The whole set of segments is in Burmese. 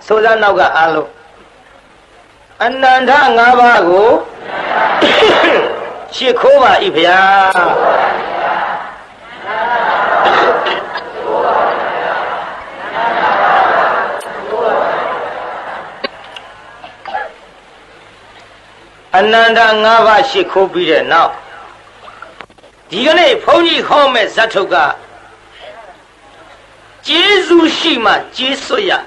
Soda Naga Alo Ananda Ngavago Shikova Ivia Ananda Ngava Shikobi now. Digane Pony Home Zatoga Jesu Shima Jesuya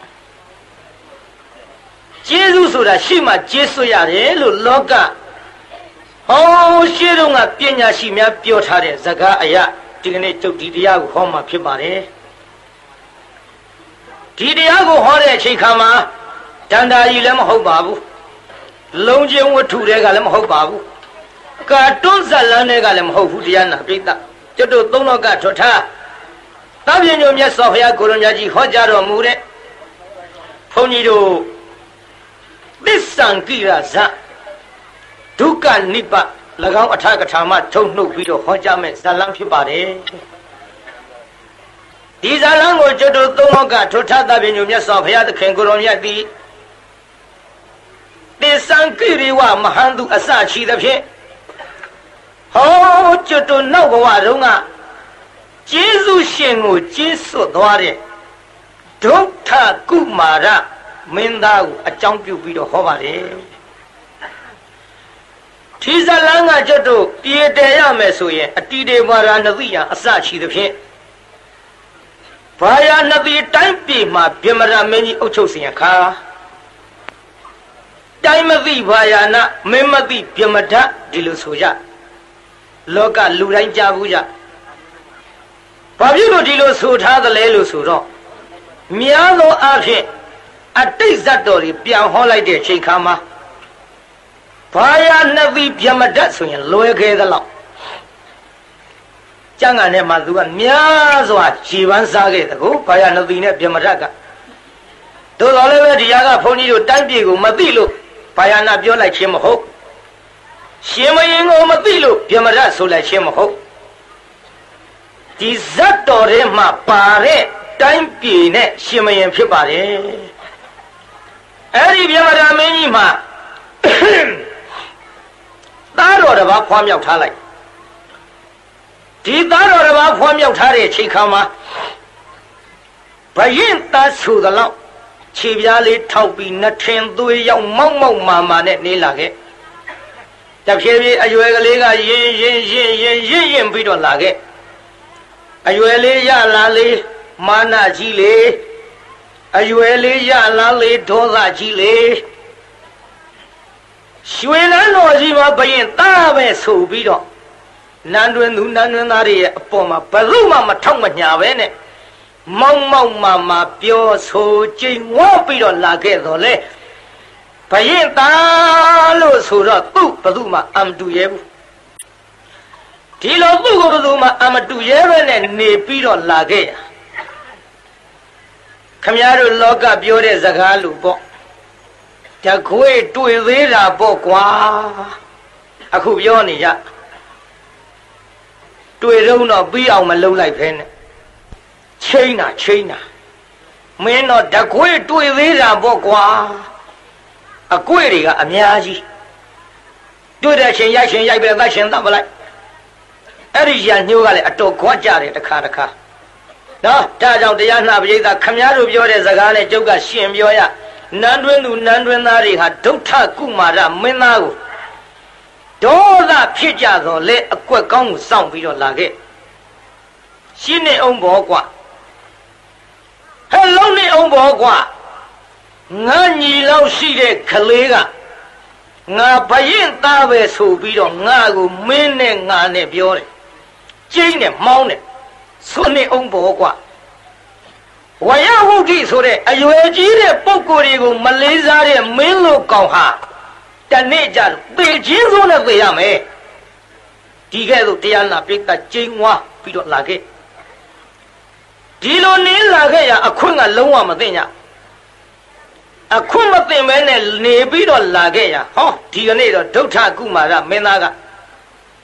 Jesu Suda Shima Jesuya Loga Oh Shirunga Pina Shimia Piotare Zaga Aya Digane took Didiago Homa Pimare Didiago Hore Chikama Tanda Ilem Hobabu Longjing were two regalem Hobabu Cartoon Zalanegalem Hofudiana Pita Jodo Donoga Tota Tabiano Sofia Goronaji Hojaro Mure Ponido This son Kira Za Duka Nipa Lagao Atakatama Tono Video Hojame Salam Pibare These are language Jodo Donoga Tota Tabiano Sofia the Kangoronia di This son Kiriwa Mahandu Asachi the Pie Oh, Joto Novarunga Jesu Shengu Jesu Dware Dokta Kumara Minda a champion video Hovare Tiza Langa Joto Piedea Mesoye a Tide Maranavia Asachi the Pie Paya Navi Time Ma Pimara many Ochosian car Time of the Vayana Memadi Pimata Dilusuja Loka Lurai Javuja Pablo Dilo Suta the Lelu Suro Miano Ape a Tizadori Pian Holly de Chikama Paya Navi Piamadatsu and Loyake the Law Jangane Maduan Miazwa Chivan Sage the Go Paya Navina Piamadaga Those all over the Yaga Pony to Tampigo Madilu Payana Bio like Chimoho Shimaying o Madilu, Piamara so like Shimoho. Dizatore ma pare, time pine, Shimayan Pipare. Eri Piamara Menima That or about Kwam Yautale. Did that or about Kwam Yautare Chikama? Bayin that's through the law. Chiviali Taubi Natin do young Momo Mamma net Nilage. Tapshevi Ayuelega yin Bidon Lage Ayuele Yalali Mana Gile Ayuele Yalali Doza Gile Shuela Nozima Bayin Tave so Bido Nanduanari Poma Paluma Matoma Yavene Momo Mama Pio so Jing Wapidon Lage Dole Payenta lo sura tu paduma amdu yebu Tilo tu paduma amdu yebu ne ne piro lage Kamyaru loka biore zagalu bo Jakwe tu vera bo kwa Aku bioni ya Tu no bi au malo lai phen China Meno jakwe tu vera bo kwa A query, a miaji. Do that, Yashin Yabba Vashin Dabala. Erijan knew a talk quajari the Karaka. No, Taj out the Yana Vida, Kamyaru Yore Zagane, Joga, Shim Yoya, Nandwinari had Dota Kumara, Menau. Dola Pijazo let a quick gong sound video lage. Shine on Bogua. Hello, on Bogua. Nani Lao Side Kalega Nga Bayin Tave Subido Nagu Mene Ngane Biore Jane Maune Sone Umbogua Wayahuki Sore Ayuajire Pokorigo Malaysia Melo Kauha Tanejar Beijing on a Vayame Tigado Tiana Pita Jingwa Pido Lage Dilo Nil Lagea Akunga Loa Madena A Kumate Mene Nebido Lagea, oh, Tionado, Dota Kumara, Menaga.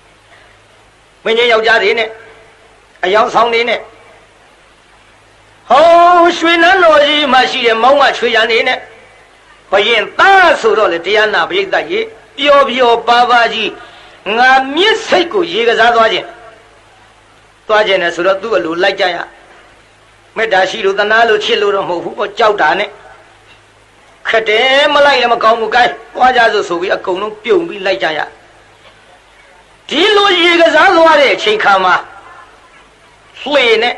When you're in it, a young song in it. 好，水南老人嘛是忙啊，吹人的呢，不然打手到了这样那边的也，表爸爸的，俺免费过一个啥多少钱？多少钱呢？说到多路来家呀，没大西路的哪路去路的模糊我交代呢？可这么来了嘛搞不改，我家就所谓公路表面来家呀。第路一个啥多的去看嘛？累呢？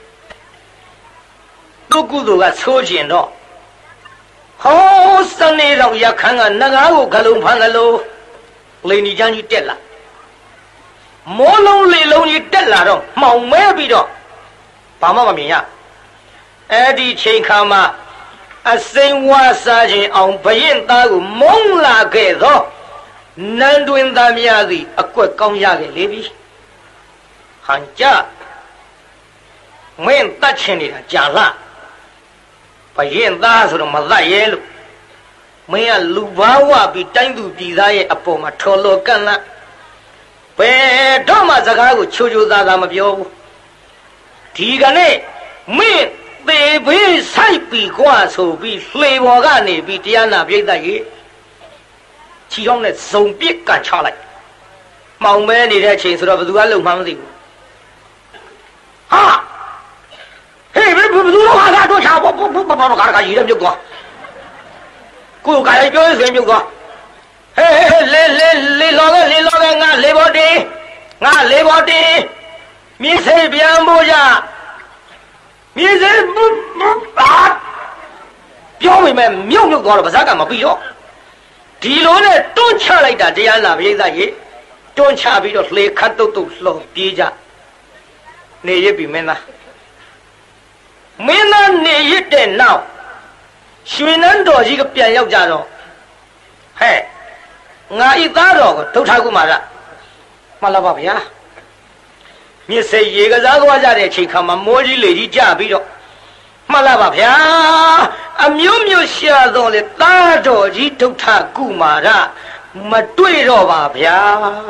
都顾到个抽钱了，好生的让也看看那个我看龙盘个喽，累你将你跌了，毛龙累龙你跌了了，毛没比着，爸妈明呀，这钱看嘛，生活啥钱昂不应打个猛拉给着，难顿大面子过高压的里边，寒假，没打钱的加上。把现在说的么大耶路，没有路把我比单独比他也不嘛脱落干了，别这么这个求咱们表，第一个呢，没得比赛比挂手比水波干的比这样那边的也，其中呢手别干下来，毛没你的钱说的不多路旁的，啊。嘿，不，我看多强，不，嘎，一人就过，กูกายပြောစင်မြုပ်သွားဟဲ့လေလောကငါလေဘောတင်မြင်းစိတ်ပြန်ဖို့ကြမြင်းစိတ်ပြောမိမယ်မြုပ်သွားတော့ဗဇက်ကမပြီးတော့ဒီလိုနဲ့တွန်းချလိုက်တာတရားနာပိဋကရေတွန်းချပြီးတော့လှေခတ်တုတ်လှော်ပြေးကြနေရပြီမင်းသားနေရတဲ့နောက်ရွှေနန်းတော်ကြီးကပြန်ရောက်ကြတော့ဟဲ့ငါဤသားတော်ကိုဒုဋ္ဌကုမာရမှန်လားပါဗျာမြစ်စိတ်ရေကစားသွားကြတဲ့အချိန်ခါမှာမိုးကြီးလေကြီးကြပြီးတော့မှန်လားပါဗျာအမျိုးရှာတော့လေသားတော်ကြီးဒုဋ္ဌကုမာရမတွေ့တော့ပါဗျာ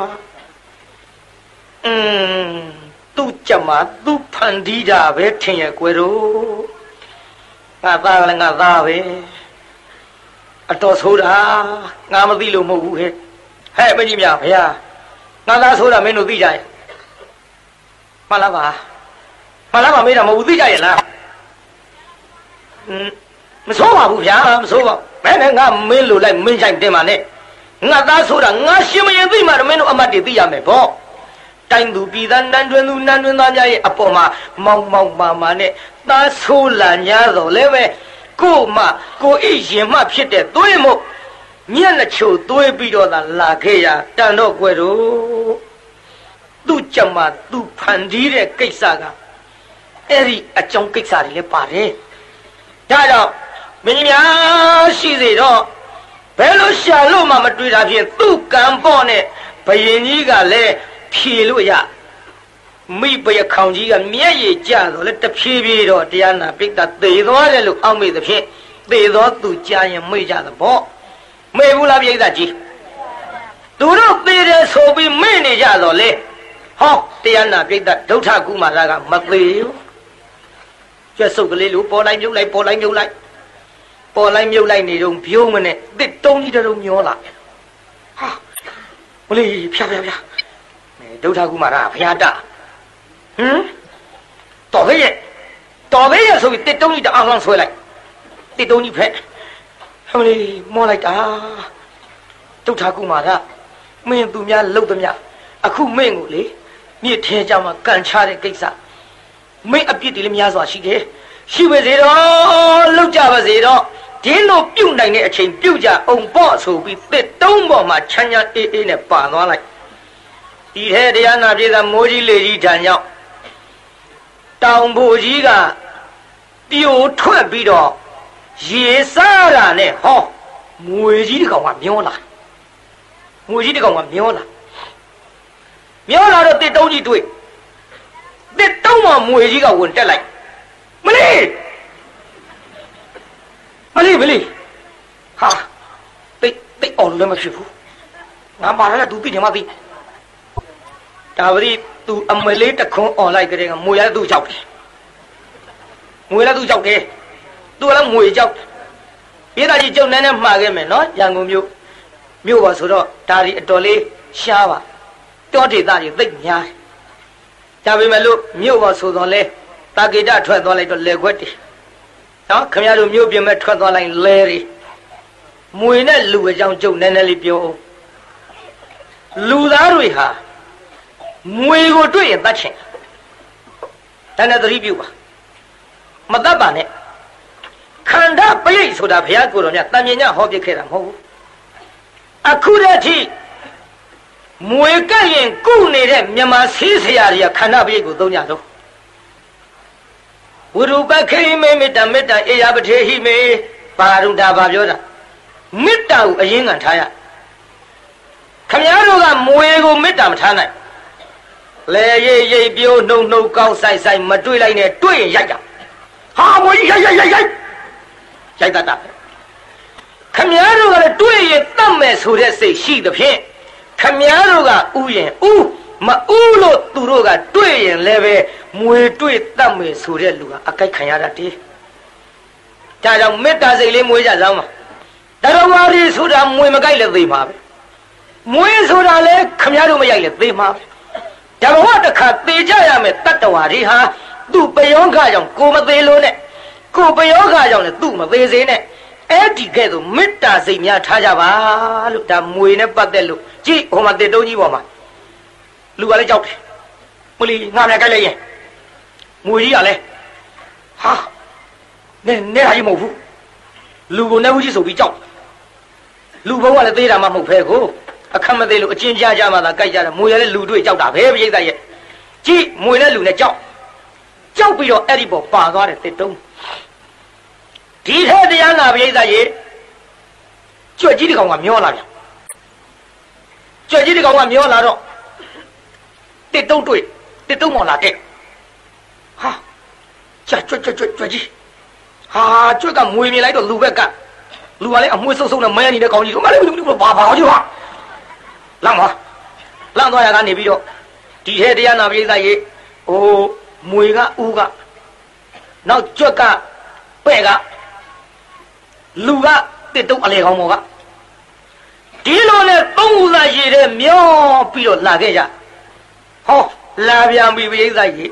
သူကြမှာသူဖန်တီးတာပဲထင်ရကွယ်တော့ငါသားကလည်းငါသားပဲအတော်ဆိုးတာငါမသိလို့မဟုတ်ဘူးဟဲ့မကြီးမြဗျာငါသားဆိုးတာမင်းတို့သိကြရဲ့မှန်လားပါမေးတာမဟုတ်ဘူးသိကြရဲ့လားမဆိုးပါဘူးဗျာမဆိုးပါဘယ်နဲ့ငါမင်းလိုလိုက်မင်းဆိုင်တင်ပါနဲ့ငါသားဆိုးတာငါရှင်မရင်သိမှတော့မင်းတို့အမတ်တွေသိရမယ်ပေါ့တိုင်းသူပြည်သားနန်းတွင်သားများရဲ့အပေါ်မှာမောင်မာနဲ့သားဆိုးလာ냐တော့လည်းပဲကိုအိရင်မှဖြစ်တဲ့သွေးမို့မျက်နှာချိုသွေးပြီးတော့သာလာခဲ့ရတန်တော့ကွယ်တို့သူ့ကြမှာသူ့ဖန်တီးတဲ့ကိစ္စကအဲ့ဒီအကြောင်းကိစ္စတွေလည်းပါတယ်ဒါကြောင့်မင်းများရှိစေတော့ဘယ်လိုရှာလို့မှမတွေ့တာဖြင့်သူ့ကံပေါ့နဲ့ဘယင်ကြီးကလည်းဖြေလို့ရမိဘရခေါင်ကြီးကမျက်ရည်ကျတော့လေတဖြည်းဖြည်းတော့တရားနာပိဋကသေသွားတယ်လို့အောက်မေ့သဖြင့်သေသောသူကြားရင်မေ့ကြသဘောမေ့ဘူးလားပိဋကကြီးသူတို့သေတယ်ဆိုပြီးမေ့နေကြတော့လေဟောတရားနာပိဋကဒုဋ္ဌကုမာရကမသေးဘူးကျက်စုပ်ကလေးလိုပေါ်လိုက်မြုပ်လိုက်နေတော့ပြုံးမနဲ့တစ်တုံးကြီးတုံးမျောလာဟာဘလေးဖြာဒုဋ္ဌကုမာရဘုရားတတော်ပဲရဲ့ဆိုပြီးတစ်တုံးကြီးတအောင်လောင်းဆွဲလိုက်တစ်တုံးကြီးဖက်ဟိုလေမောလိုက်တာဒုဋ္ဌကုမာရမင်းသူများလှုပ်သမျှအခုမင်းကိုလေမြစ်ထဲကြမှာကန်ချတဲ့ကိစ္စမင်းအပြစ်တွေလည်းများစွာရှိတယ်ရှိပါစေတော့လှုပ်ကြပါစေတော့ဒီလိုပြုတ်နိုင်တဲ့အချိန်ပြုတ်ကြအောင်ပေါ့ဆိုပြီးတစ်တုံးပေါ်မှာချမ်းအေးနဲ့ပါသွားလိုက်ဒီထဲတရားနာပြေကမိုးကြီးလေကြီးထံရောက်တောင်ဘူကြီးကပြိုထွက်ပြီးတော့ရေစားတာနဲ့ဟောမွေကြီးတစ်ကောင်ကမျောလာတော့တစ်တုံးကြီးတွေ့တစ်တုံးမှာမွေကြီးကဝင်တက်လိုက်မလေးဟာတိတ်အောင်လည်းမဖြစ်ဘူးငါပါလာသူသိတယ်မသိဒါပတိသူအမလေးတခွန်းអော်လိုက်ကြတဲ့ကမွေရသူကြောက်တယ်မွေလည်းသူကြောက်တယ်သူကလည်းမွေကြောက်ပြည်သားကြီးကျုပ်နည်းနည်းမှားခဲ့မယ်နော်ရန်ကုန်မြို့ပါဆိုတော့ဒါဒီအတော်လေးရှားပါတောဒေသကြီးသိပ်များတယ်ဒါပေမဲ့လို့မြို့ပါဆိုတော့လဲတာဂိတထွက်သွားလိုက်တော့လေခွက်တယ်နော်ခင်ဗျားတို့မြို့ပြင်မဲ့ထွက်သွားလိုက်လဲတွေမွေနဲ့လူအကြောင်းကျုပ်နည်းနည်းလေးပြောအောင်လူသားတွေဟာမွေကိုတွေ့ရင်တတ်ချင်တန်တဲ့သတိပြုပါမတတ်ပါနဲ့ခန္ဓာပရိတ်ဆိုတာဘုရားကိုယ်တော်မြတ်တန်မြင်ညဟောပြခဲ့တာမဟုတ်ဘူးအခုတည်းထိမွေကပ်ရင်ကုနေတဲ့မြန်မာဆေးဆရာတွေကခန္ဓာပရိတ်ကိုသုံးကြတော့ဝရုပခေမေမေတ္တာမေတ္တာအေယပထေဟိမေပါရုဒ္ဓဘာပြောတာမေတ္တာကိုအရင်ခံထားရခမည်းတော်ကမွေကိုမေတ္တာမထားနိုင်လေရိပ်ပြိုးနှုတ်ကောက်ဆိုင်မတွေ့လိုက်နဲ့တွေ့ရင်ရိုက်တာဟာမွေရိုက်တတ်တာခမည်းတော်ကလည်းတွေ့ရင်တတ်မယ်ဆိုတဲ့စိတ်ရှိသဖြင့်ခမည်းတော်ကဥရင်ဥမဥလို့သူတို့ကတွေ့ရင်လည်းပဲမွေတွေ့တတ်မယ်ဆိုတဲ့လူကအကိုက်ခံရတတ်တယ်ဒါကြောင့်မေတ္တာစိတ်လေးမွေးကြစမ်းပါတရဝါရီဆိုတာမွေမကိုက်လည်းသိမှာပဲမွေဆိုတာလည်းခမည်းတော်မရိုက်လည်းသိမှာပဲဒါဘဝတစ်ခါသေကြရမယ်တတ္တဝါတွေဟာသူ့ပယောဂကြောင့်ကိုမသေးလို့နဲ့ကိုပယောဂကြောင့်လည်းသူ့မသေးစေနဲ့အဲ့ဒီကဲ့သို့မေတ္တာစိတ်များထားကြပါလို့ဒါမွေနဲ့ပတ်သက်လို့ကြည့်ဟိုမှာတေတုံးကြီးပေါ်မှာလူကလည်းကြောက်တယ်မလီငါလည်းကြိုက်လိုက်ရင်မွေကြီးကလည်းဟာနဲဟာကြီးမဟုတ်ဘူးလူကိုနဲ့ဘူးကြီးဆိုပြီးကြောက်လူဘုံကလည်းသေးတာမှမဟုတ်ဖဲကိုအခက်မသေးလို့အချင်းကြားကြမှသာကြိုက်ကြတယ်မွေလည်းလူတွေ့ကြောက်တာပဲပြိဿရဲ့ကြည့်မွေနဲ့လူနဲ့ကြောက်ပြီးတော့အဲ့ဒီပေါ်ပါသွားတယ်တေတုံးဒီထဲတရားနာပြိဿရဲ့ကြွက်ကြီးတစ်ကောင်ကမျောလာပြန်ကြွက်ကြီးတစ်ကောင်ကမျောလာတော့တစ်တုံးတွေ့တစ်တုံးမော်လာတဲ့ဟာကြွက်ကြီးဟာကြွက်ကမွေမြင်လိုက်တော့လူဘက်ကလူကလည်းအမွှေးဆုပ်နဲ့မဲနေတဲ့ကောင်ကြီးတို့မလေးဘာကြီးဟာလမ်းသွားရကနေပြီးတော့ဒီထဲတရားနာပြိဿရဲ့ဟိုမွေကဦးကနောက်ကြွက်ကပဲ့ကလူကတစ်တုံးအလေကောင်မော်ကဒီလိုနဲ့သုံးခုသာရည်တဲ့မျောပြီးတော့လာခဲ့ကြဟောလာပြန်ပြီပြိဿကြီး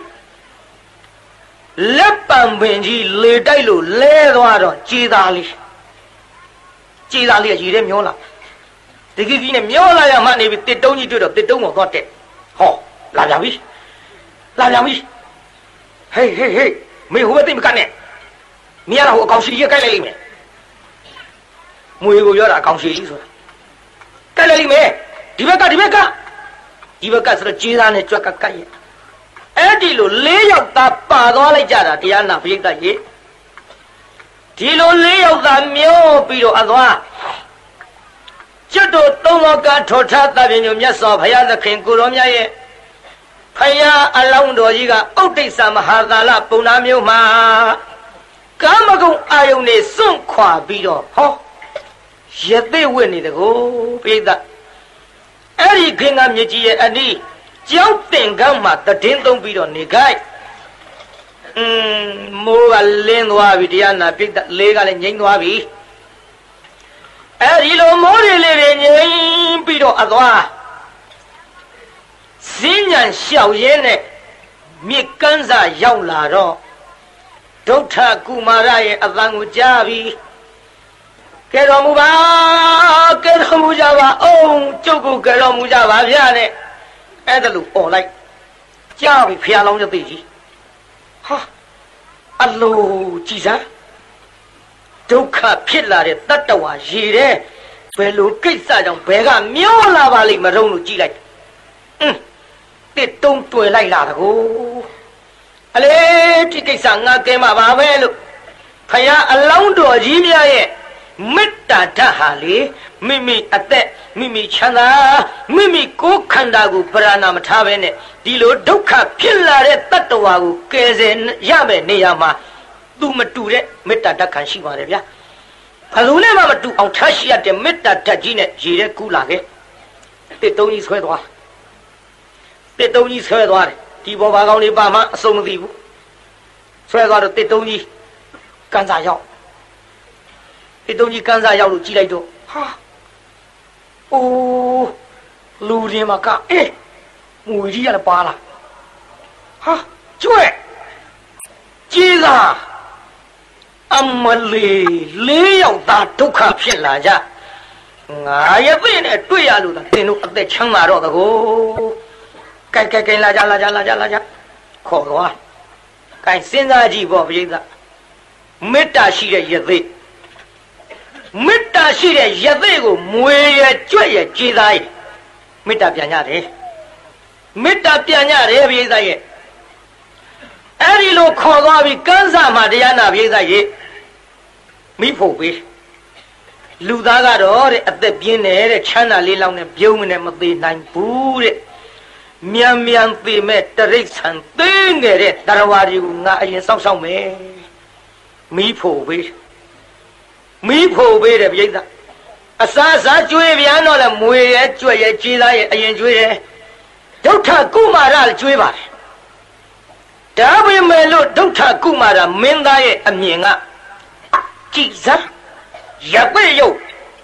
လက်ပံပင်ကြီးလေတိုက်လို့လဲသွားတော့ကြည်သားလေးရည်တဲ့မျောလာဒီကြီးနဲ့မျောလာရမှနေပြီတစ်တုံးကြီးတွေ့တော့တစ်တုံးပေါ်သွားတဲ့ဟောလာပြန်ပြီဟေးမေဟိုဘက်သိမကနဲ့မင်းရတော့ဟိုအကောင်ရှိကြီးကြိုက်လိုက်လိမ့်မယ်မွေကိုပြောတာအကောင်ရှိကြီးဆိုတာကြိုက်လိုက်လိမ့်မယ်ဒီဘက်ကဆိုတော့ကြေးသားနဲ့ကြွက်ကကြိုက်ရဲ့အဲ့ဒီလို၄ယောက်သားပါသွားလိုက်ကြတာတရားနာပရိသတ်ကြီးဒီလို၄ယောက်သားမျောပြီးတော့အသွားကျွတ်တို့သုံးလောကထောထားသဗ္ဗညုမြတ်စွာဘုရားသခင်ကိုရောမြတ်ရဲ့ဖယားအလောင်းတော်ကြီးကဥဒိစ္စမဟာကာလပုံနာမျိုးမှာကာမဂုဏ်အာယုန်နဲ့စွန့်ခွာပြီးတော့ဟောရသေးဝိနေတကိုပရိသတ်အဲ့ဒီခင်ကမြစ်ကြီးရဲ့အနီးကျောင်းတင်ကမ်းမှာတည်င်းသုံးပြီးတော့နေကြိုက်မိုးကလင်းသွားပြီတရားနာပြိတ္တလေးကလည်းငြိမ်းသွားပြီအဲ့ဒီလိုမိုးတွေလေးတွေငြိမ်းပြီးတော့အသွားစင်းညံလျှောက်ရင်းနဲ့မြစ်ကမ်းစာရောက်လာတော့ဒုဋ္ဌကုမာရရဲ့အသံကိုကြားပြီးကဲတော်မူပါကဲတော်မူကြပါအောင်ကျုပ်ကိုကဲတော်မူကြပါဗျာနဲ့အဲ့ဒါလို့អော်လိုက်ကြားပြီဖျားလောင်းတဲ့သိကြီးဟာအလိုကြည်စမ်းဒုက္ခဖြစ်လာတဲ့တတ္တဝါရည်တဲ့ဘယ်လိုကိစ္စကြောင့်ဘယ်ကမျောလာပါလိမ့်မတုံးလို့ကြည်လိုက်တစ်တုံးတွေ့လိုက်လာတကိုအလေဒီကိစ္စငါကဲမှာပါပဲလို့ဖယားအလောင်းတော်ကြီးများရဲ့မေတ္တာဓာတ်ဟာလေမိမိအသက်မိမိချမ်းသာမိမိကိုယ်ခန္ဓာကိုပရဏာမထားပဲနဲ့ဒီလိုဒုက္ခဖြစ်လာတဲ့တတ္တဝါကိုကယ်ဆယ်ရမယ်နေရာမှာသူမတူတဲ့မေတ္တာဓာတ်ခံရှိပါတယ်ဗျာဘယ်လိုနဲ့မှမတူအောင်ထားရှိရတဲ့မေတ္တာဓာတ်ကြီးနဲ့ရည်တဲ့ကူးလာခဲ့တစ်တုံးကြီးဆွဲသွားတယ်ဒီပေါ်ဘာကောင်းလေးပါမှအစုံမသိဘူး摔到了对东西干啥药？对东西干啥药？都进来着，哈，哦，路里嘛干，哎，我一下子扒了，哈，对，接着，阿么嘞，雷要打都看偏了家，俺也为了对呀，路的，对路在枪马着的哦，该拉家，可多。该现在几波不子，没大事的日子，没大事的日子个每月绝也记在，没大变价的，没大变价的别在ye，那里路考到比干啥嘛的呀那别在ye，没破备，路大个多的，在边内的钱那里浪的表面的没得难补的。面面对面的人产对的人，但是话就俺人上没，没破备的别的，啊啥追别那了，每月追也追他也人追的，都他姑妈让追吧，这回没路都他姑妈让明大爷命啊，记着也会有，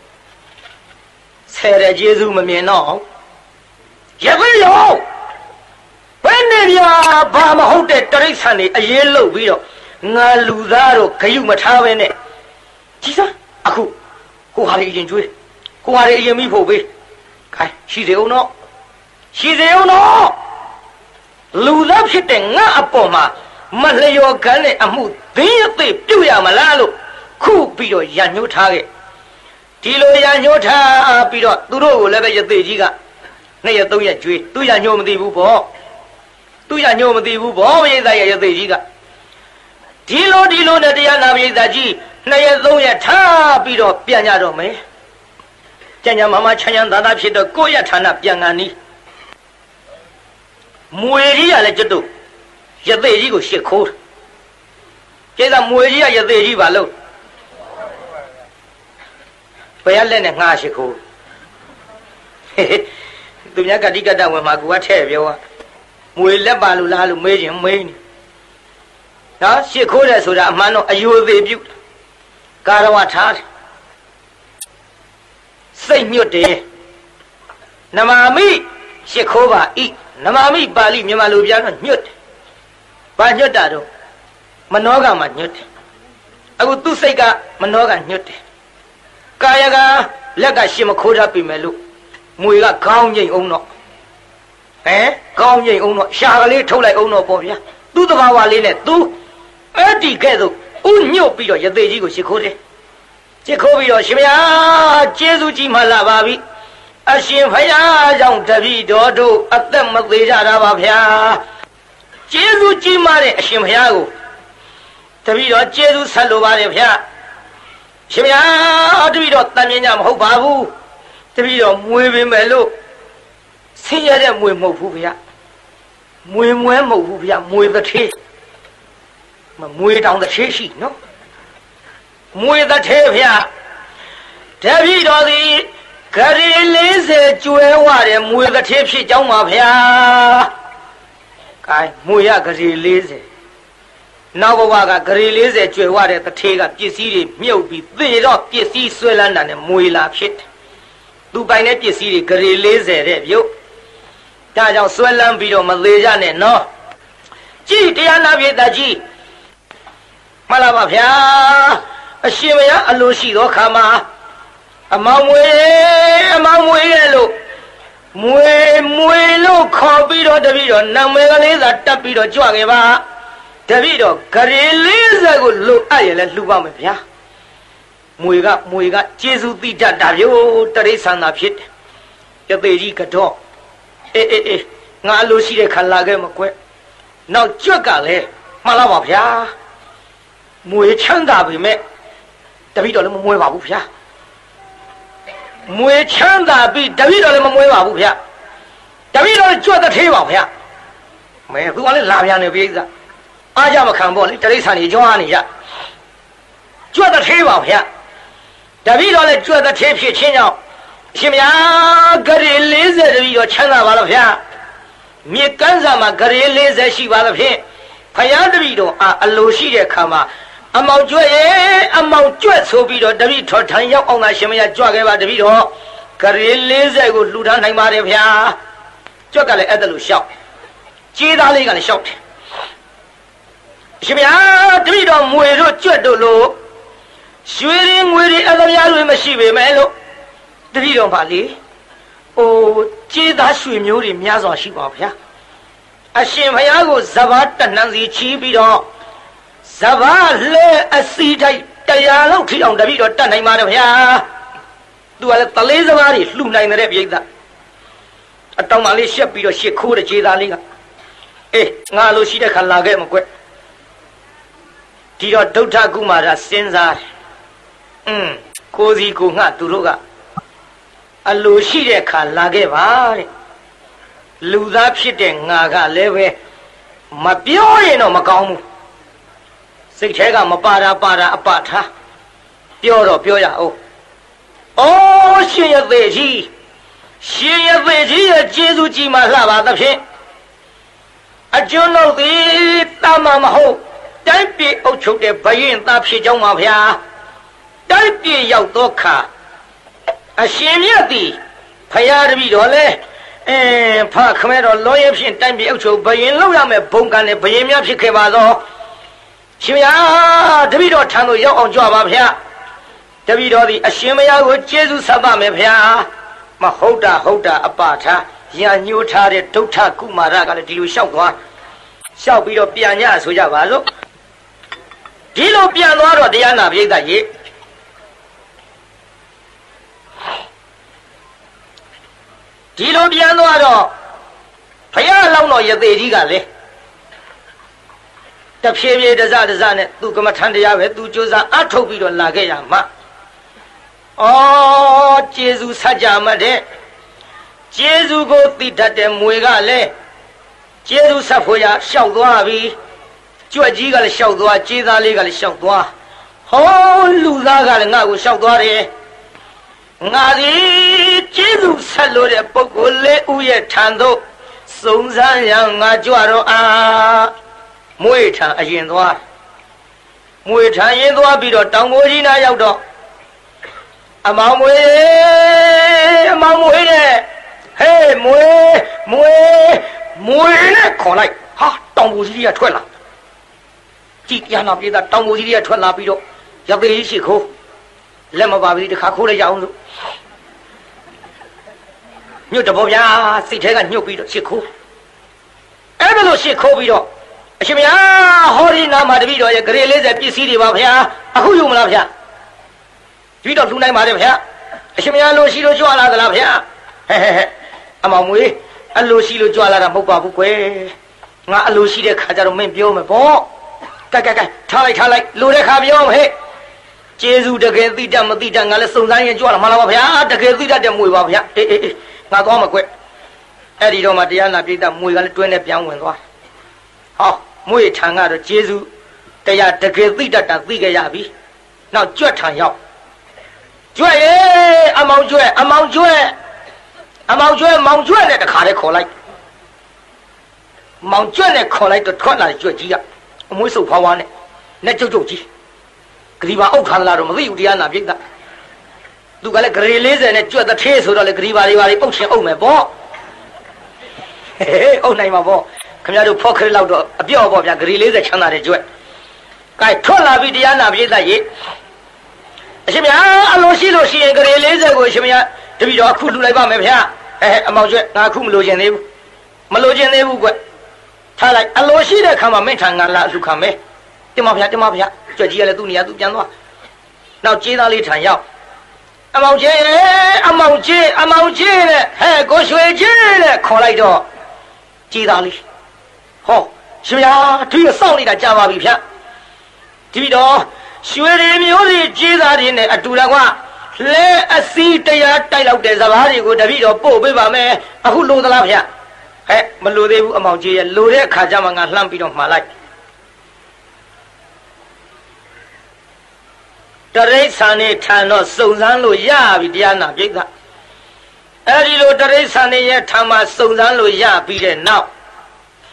才来接受没面孬。也会有，本来呀，爸妈好的这里产的，也路不了，俺路上路可有么差别呢？其实阿姑，我还得研究，我还得研没破备，看是这样喏，路上ဖြစ်တဲ့ငါအပေါ်မှာမလျော်ကန်တဲ့အမှုသိရသိပြုတ်ရမလားလို့ခုပြီးတော့ရညှိုးထားခဲ့ဒီလိုရညှိုးထားပြီးတော့သူတို့ကိုလည်းပဲရသေးကြီးက2ရက်3ရက်ကျွေးသူရညှိုးမသိဘူးပေါ့သူရညှိုးမသိဘူးပေါ့ပရိသတ်ရသေးကြီးကဒီလိုနဲ့တရားနာပရိသတ်ကြီး2ရက်3ရက်ထားပြီးတော့ပြန်ကြတော့မယ်ကြံ့ကြံ့မမချမ်းချမ်းသာသာဖြစ်တော့ကိုယ့်ရဌာနပြန်ကန်နီးမွေကြီးကလည်းကျွတ်တို့ရသေးကြီးကိုရှစ်ခိုးကျဲကမွေကြီးကရသေးကြီးပါလို့ဘယ်ရလက်နဲ့ငှားရှစ်ခိုးသူများကတိကတဝင်မှာကိုကထဲ့ပြောอ่ะမွေလက်ပါလို့လားလို့မေးခြင်းမေးနေနော်ရှစ်ခိုးတယ်ဆိုတာအမှန်တော့အယိုသေးပြုကာရဝထားတယ်စိတ်ညွတ်တယ်နမာမိရှစ်ခိုးပါဤနမာမိပါဠိမြန်မာလိုပြန်တော့ညွတ်တယ်ဘာညွတ်တာတော့မနောကမှာညွတ်တယ်အခုသူ့စိတ်ကမနောကညွတ်တယ်ကာယကလက်ကရှင်မခိုးတတ်ပြီမဲ့လို့မွေကခေါင်းငိမ့်အောင်တော့ခေါင်းငိမ့်အောင်တော့ရှာကလေးထုတ်လိုက်အောင်တော့ပေါ့ဗျာသူ့တဘာဝလေးနဲ့သူအဲ့ဒီကဲ့သို့ဥညွတ်ပြီးတော့ရသေးကြီးကိုရှ िख ိုးတယ်ရှ िख ိုးပြီးတော့ရှင်ဗျာကျေးဇူးကြီးမှလာပါပြီအရှင်ဖယားကြောင့်တပည့်တော်တို့အသက်မသေးကြတာပါဗျာကျေးဇူးကြီးမှတဲ့အရှင်ဖယားကိုတပည့်တော်ကျေးဇူးဆက်လိုပါတယ်ဗျာရှင်ဗျာတပည့်တော်တန်မြင်ကြမဟုတ်ပါဘူးတပည့်တော်မွေပင်မယ်လို့ဆင်းရဲတဲ့မွေမဟုတ်ဘူးဗျာမွေမွဲမဟုတ်ဘူးဗျာမွေတစ်ထေးမွေတောင်တစ်ထေးရှိနော်မွေတစ်ထေးဗျာတပည့်တော်သည်ဂရီ40ကျွဲဝတဲ့မွေတစ်ထေးဖြစ်ကြောင်းပါဗျာကဲမွေရဂရီ40နောက်ဘဝကဂရီ40ကျွဲဝတဲ့တစ်ထေးကပစ္စည်းတွေမြုပ်ပြီးသေတော့ပစ္စည်းဆွဲလန်းတာနဲ့မွေလာဖြစ်တယ်သူပိုင်တဲ့ပစ္စည်းတွေဂရီ40တဲ့ပြုတ်ဒါကြောင့်ဆွဲလန်းပြီးတော့မသေးကြနဲ့နော်ကြည်တရားနာပြေတကြီးမှန်လားပါဗျာအရှင်မယားအလိုရှိသောခါမှာအမောင်မွေရဲ့လို့မွေလို့ခေါ်ပြီးတော့တပည့်တော်နာမည်ကလေးသာတက်ပြီးတော့ကြွခဲ့ပါတပည့်တော်ဂရီ40ကိုလိုအပ်ရလဲလှူပါမယ်ဗျာမွေကကျေးဇူးတိတတ်တာဗျို့တရိษံသာဖြစ်တယ်ရသေးကြီးကတော့အေးငါအလိုရှိတဲ့ခါလာခဲ့မကွနောက်ကြွက်ကလည်းမှန်လားပါဗျာမွေချမ်းသာပြီမဲ့တပည့်တော်လည်းမမွေပါဘူးဗျာမွေချမ်းသာပြီတပည့်တော်လည်းမမွေပါဘူးဗျာတပည့်တော်ကြွက်တဲ့သေးပါဗျာမဲသူကလည်းလာပြန်နေပြီစအားကြမခံပေါ့လေတရိษံကြီးကြွားနေကြကြွက်တဲ့သေးပါဗျာတပည့်တော်လည်းကြွက်တဲ့သေးဖြစ်ချင်းကြောင့်ရှင်ဗျာဂရီ40တပည့်တော်ချမ်းသာပါလားဗျာမြေကမ်းစာမှာဂရီ40ရှိပါလားဖြင့်ဖယားတပည့်တော်အလိုရှိတဲ့ခါမှာအမောင်ကျွဲ့ရဲ့အမောင်ကျွဲ့ဆိုပြီးတော့တပည့်တော်ထံရောက်အောင်သာရှင်မရကြွခဲ့ပါတပည့်တော်ဂရေ40ကိုလှူထားနိုင်ပါတယ်ဗျာကျွဲ့ကလည်းအဲ့ဒါလို့ရှောက်ကြေးသားလေးကလည်းရှောက်တယ်ရှင်ဗျာတပည့်တော်မွေတို့ကျွဲ့တို့လို့ရွှေရင်းငွေတွေအသမားတွေမရှိပေမဲ့လို့တပည့်တော်ပါလေကြေးသားရွှေမျိုးတွေများစွာရှိပါဗျာအရှင်ဘုရားကိုဇဘာတဏ္ဍစီချီးပြီးတော့ဇဘာလဲအစီတိုက်100လောက်ထိအောင်တပည့်တော်တတ်နိုင်ပါတယ်ဗျာသူကလည်းတလေးစဘာတွေလှူနိုင်တဲ့ပြိဿအတောင်မှလေးရှက်ပြီးတော့ရှစ်ခိုးတဲ့ကြေးသားလေးကငါလိုရှိတဲ့ခါလာခဲ့မကွက်ဒီတော့ဒုဋ္ဌကုမာရစဉ်းစားကိုစီကိုငှသူတို့ကအလိုရှိတဲ့ခါလာခဲ့ပါတဲ့လူသားဖြစ်တဲ့ငါကလည်းပဲမပြောရင်တော့မကောင်းဘူးစိတ်ထဲကမပါတာအပထားပြောတော့ပြောရအောင်ရှင်ရသေးကြီးရဲ့ကျေးဇူးကြီးမှလှပါသဖြင့်အကျွန်းတို့သည်တာမမဟုတ်တိုင်းပြည်အုပ်ချုပ်တဲ့ဘရင်သားဖြစ်ကြောင်းပါဗျာတိုင်းပြည်ရောက်သောခါအရှင်မြတ်သည်ဖယားတပည့်တော်လဲဖခမဲတော်လောရဲဖြင့်တိုင်းပြည်အုပ်ချုပ်ဘရင်လောက်ရမယ်ဘုံကံနဲ့ဘရင်များဖြစ်ခဲ့ပါသောရှင်ဗျာတပည့်တော်ထံသို့ရောက်အောင်ကြွပါဗျာတပည့်တော်သည်အရှင်မယားကိုကျေးဇူးဆက်ပါမယ်ဗျာမဟုတ်တာအပထားညာညှိုးထားတဲ့ဒုဋ္ဌကုမာရကလည်းဒီလိုလျှောက်ပြီးတော့ပြန်ညဆိုကြပါစို့ဒီလိုပြန်သွားတော့တရားနာပိဋကရေဒီလိုပြန်သွားတော့ဘုရားလောင်းတော်ရသေးကြီးကလည်းတဖြည်းဖြည်းတစနဲ့သူကမ္မထန်တရားပဲသူကြိုးစားအထုတ်ပြီးတော့လာခဲ့ရမှာကျေးဇူးဆက်ကြမှတဲ့ကျေးဇူးကိုသိတတ်တဲ့မွေကလည်းကျေးဇူးဆက်ဖို့ရလျှောက်သွားပြီကြွက်ကြီးကလည်းလျှောက်သွားကျေးသားလေးကလည်းလျှောက်သွားလူသားကလည်းငါ့ကိုလျှောက်သွားတယ်ငါဒီကျေးဇူးဆက်လို့တဲ့ပုဂ္ဂိုလ်လေးဦးရဲ့ထံသို့စုံစမ်းရငါကြွတော့မွေထံအရင်သွားပြီးတော့တောင်ကိုကြီးနားရောက်တော့အမောင်မွေနဲ့ဟေးမွေနဲ့ခေါ်လိုက်တောင်ကိုကြီးကထွက်လာကြည်ရနာပြေးတာတောင်ကိုကြီးကထွက်လာပြီးတော့ရသေးရှိခိုးလက်မပါဘူးတခါခိုးလိုက်ရအောင်လို့ညွတ်တဘောဗျာစိတ်ထဲကညှုတ်ပြီးတော့ရှစ်ခိုးအဲ့ဒါလို့ရှစ်ခိုးပြီးတော့အရှင်ဗျာဟောဒီနာမှာတပည့်တော်ရဲ့ဂရေ40ပစ္စည်းတွေပါဗျာအခုယူမလားဗျာဒီတော့လှူနိုင်ပါတယ်ဗျာအရှင်ဗျာလို့ရှိလို့ကြွလာသလားဗျာဟဲ့အမောင်မွေအလိုရှိလို့ကြွလာတာမဟုတ်ပါဘူးကွယ်ငါအလိုရှိတဲ့ခါကျတော့မင်းပြောမယ်ပေါ့ကဲထားလိုက်လိုတဲ့ခါပြောမယ်ဟဲ့ကျေးဇူးတကယ်သိတတ်မသိတတ်ငါလည်းစုံစမ်းရင်ကြွလာမှာလားဗျာတကယ်သိတတ်တဲ့မွေပါဗျာအေးငါသွားမှာကွယ်အဲ့ဒီတော့မှတရားနာပိဋကမွေကလည်းတွင်းနဲ့ပြန်ဝင်သွားမွေထံကတော့ကျေးဇူးတရားတကယ်သိတတ်တာသိကြရပြီနောက်ကြွက်ထံရောက်ကြွက်ရေအမောင်ကြွက်မောင်ကြွက်နဲ့တခါတည်းခေါ်လိုက်မောင်ကြွက်နဲ့ခေါ်လိုက်တော့ထွက်လာတဲ့ကြွက်ကြီးကအမွေးစုပ်ဖွားနဲ့ကျုပ်ကြီးဂရီဘာအုပ်ခံလာတော့မသိဘူးတရားနာပိဋကသူကလည်းဂရီ40နဲ့ကြွက်တစ်ထေးဆိုတော့လေဂရီဘာတွေပါအုပ်ရှင်အုပ်မယ်ပေါ့အုပ်နိုင်မှာပေါ့ခင်ဗျားတို့ဖောက်ခရလောက်တော့အပြော့ပေါ့ဗျာဂရီ40ချမ်းသာတဲ့ကြွက်ကဲထွက်လာပြီတရားနာပိဋကရေအရှင်ဗျာအလိုရှိလို့ရှိရင်ဂရေ40ကိုအရှင်ဗျာတပည့်တော်အခုလှူလိုက်ပါမယ်ဗျာအမောင်ကျွဲ့ငါအခုမလိုချင်သေးဘူးကွထားလိုက်အလိုရှိတဲ့ခါမှာမင်းထံငါလာလှူခံမယ်တင်ပါဗျာကြွက်ကြီးကလည်းသူ့နေရာသူပြန်သွားနောက်ကျေးသားလေးထံရောက်အမောင်ကျွဲ့နဲ့ကိုရွှေကြီးနဲ့ခေါ်လိုက်တော့ကျေးသားလေးရှင်ဗျာဒီစောင့်နေတာကြာပါပြီဗျာဒီတော့ရွှေတွေမျိုးတွေကြေးသားတွေနဲ့အတူတကွလဲအစီတရားတိုက်လောက်တဲ့စကားတွေကိုတပည့်တော်ပို့ပေးပါမယ်အခုလိုသလားဗျမလိုသေးဘူးအမောင်ကြီးရဲ့လိုတဲ့အခါကျမှငါလှမ်းပြီးတော့မှားလိုက်တရိษံနဲ့ထံတော့စုံစမ်းလို့ရပြီတရားနာပိဋကအဲ့ဒီလိုတရိษံနဲ့ရဲ့ထံမှာစုံစမ်းလို့ရပြီးတဲ့နောက်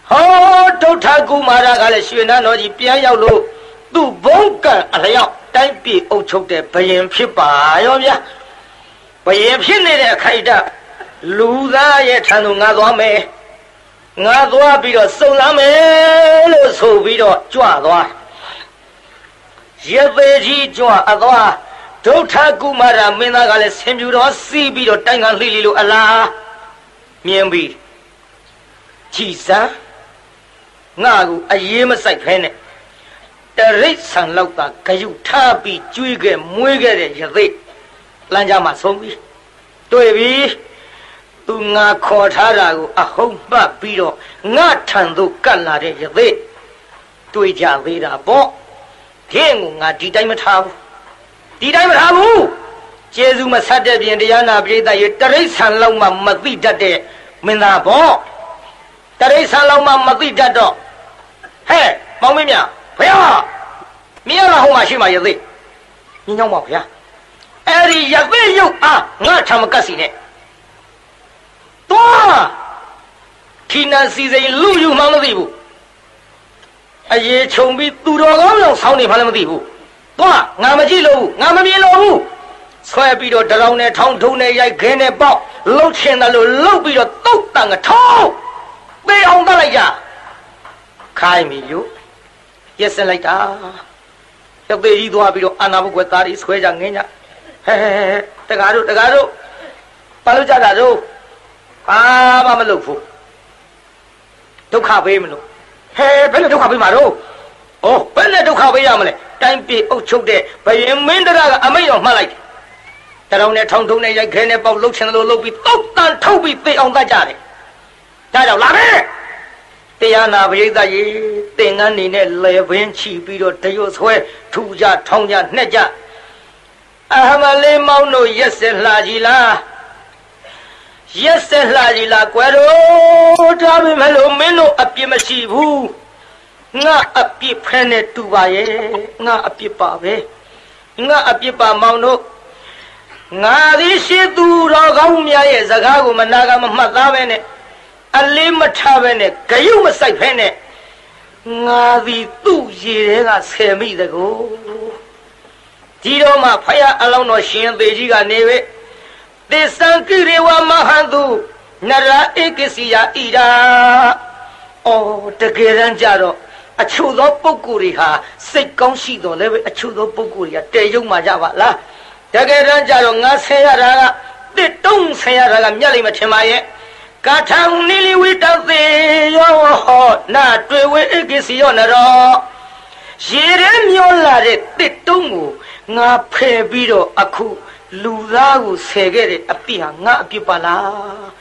好，都他姑妈那个来学那那一边要路，都甭干了呀，单比欧洲的白眼皮吧要呀，白眼皮那来开着，路上也看到俺多没，俺多比着手上没，路手比着抓多，也飞机抓多，都他姑妈那没那个来先比着西比着单干里里路阿拉，明白？其实。我有阿爷们晒开呢，但日常老大可有差别，追个每个人日子，人家嘛说比，对比，都我考察那个阿红把比着，我常都干那的日子，对家为了包，天我地带没差不，地带没差不，接着嘛啥这边的呀那边的也，但日常老嘛没对着的，没拿包，但日常老嘛没对着的。嘿，毛妹妹，不要，没有那好嘛，去嘛也对，你讲嘛不要，哎，你也没有啊，我他们干谁呢？多，天南西北路有忙的地步，哎呀，穷比多少个人少你怕那么地步，多，俺们几路，俺们没路，所以比着这老呢，长头呢也给呢包，老钱那路比着都当个头，没红的来呀。开没有，也是来的。要被一多比如安那不过大的吹着人家，嘿嘿嘿，这个肉，把路家的肉，啊，把们老夫，都咖啡没了，嘿，本来都咖啡嘛肉，哦，本来都咖啡呀么嘞，但比欧洲的，把人民的那个阿没有嘛来的，但是呢，长头呢也看呢，把路钱的路比都当头比对昂大家的，家长拉呗。这样那不是在于对俺里呢来vận气比着只有出土家、厂家、那家，俺们来毛弄也是垃圾啦，也是垃圾啦，怪喽，咱们没弄没弄阿别么媳妇，我阿别拍呢多吧耶，我阿别把呗，我阿别把毛弄，我的些多少个面也是个我们那个么咋办呢？阿里么差别呢？该有么晒拍呢？我的肚子那个菜没得个，知道吗？拍呀阿老那现在这个那位，第三个的我马上都那啦一个是呀一啦，哦，这个人家咯，啊，秋到不顾的哈，谁讲许多那位啊，秋到不顾的呀，这有嘛家伙啦？这个人家咯，我猜呀那个，这东猜呀那个面里面吃嘛耶？刚唱你的味道是哟，那对为一个是哟那咯，现在苗来的得动物，我配比着阿苦路上有三个的阿比啊，我比不啦。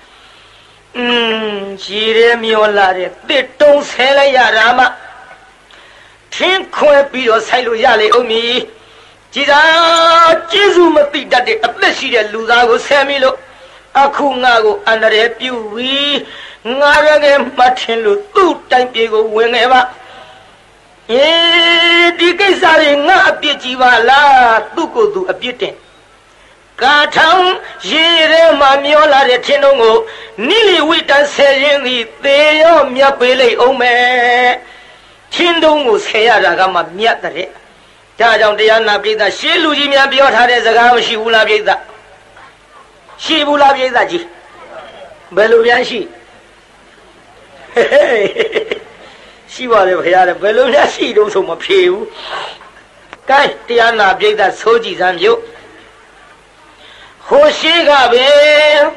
现在苗来的得动才来呀人嘛，天空比着才路下来欧米，既然技术么对着的，不是的路上有三米路。阿苦我个安那的表位，我那个马天路都单别个问个吧。这个啥的我别记完了，都个都别点。刚唱现在嘛苗来的听到我，你的为单三人的得要面背来欧美，听到我才呀那个嘛面的嘞。家长这样那边的写路里面表他的这个我是乌那边的。西部那边咋去？白路边西，嘿嘿，西边的朋友的白路边西都什么屁股？该这样那边的手机上有，河西那边，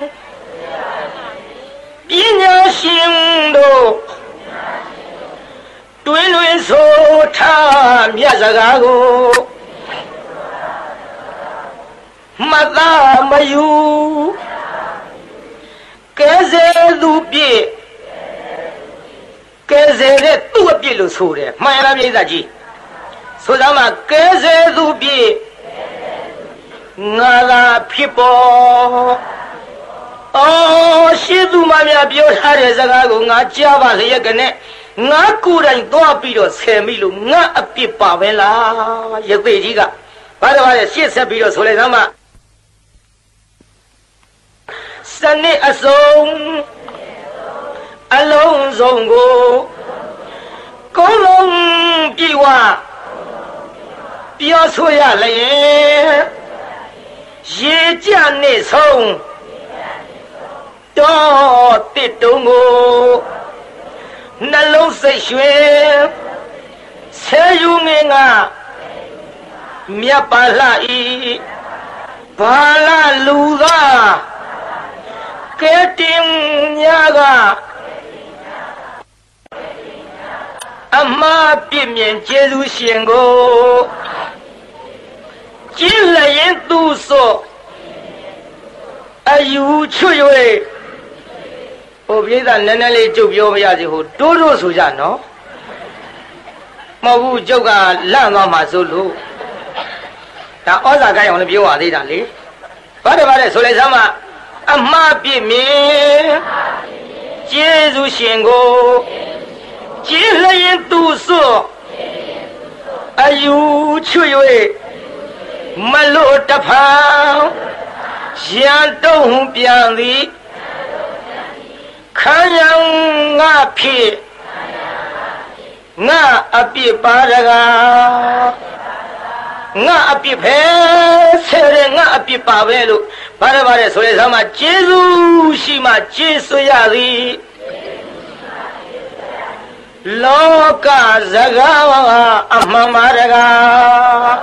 比娘行路，对对说他面这个。马达没有，该在路边，该在的路边路出的，买那边咋去？说什么？该在路边，我那皮包，哦，西都嘛面表他的这个我家吧是一个呢，我个人多比了才没路，我别把完啦，也对这个，把这现在比了出来什么？三年阿松， alone zongo Kolong Piwa Piasoya Lay Ye Jane Song Do Titungo Nalo Seshwe Sayunga Miapalai Pala Luga Ketim Yaga Ama Pimian Jesu Shengo Jilayen Duso Ayu Chuywe Obieda Nanale Jubio Yaziho Dodo Sujano Mabu Joga Lama Mazulu Ta Oza Guy on the view of the Dali What about it? Solezama Ama Pimian Jesu Shengo Jilayen Duso Ayu Chuywe Malo Tapao Shanto Piandi Kanyang Api Nga Api Paraga Nga Api Pe Sere Nga Api Pavelu Parabare Solezama Jesu Shima Jesu Yadi Loka Zagawa Amamaraga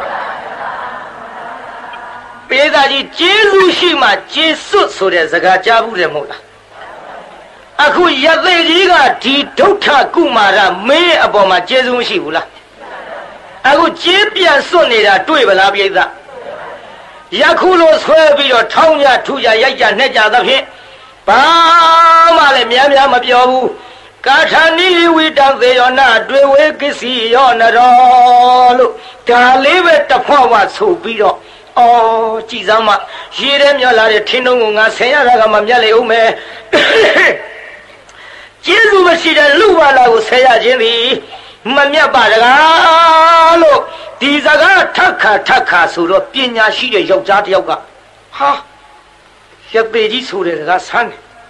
Pedaji Jesu Shima Jesu Sore Zaga Jabu Remola Aku Yadeliga Di Dokta Kumara Me Aboma Jesu Shibula Aku Jepia Sonera Tuibala Bieda Yakulo Swebio Tonya Tuya Yaja Neja the Pit Bamale Miamia Mabiobu Katani Wita Zayona Dwe Kisi on a roll Talive Tapawa Subiro Oh, Chizama, Shirem Yala Tinunga, Sayara Mamale Ume Jesu Mashida Luala Saya Jimmy Mamia Badalo Tizaga Taka Suro Pina Shida Yogja Yoga Ha Yabeji Sura San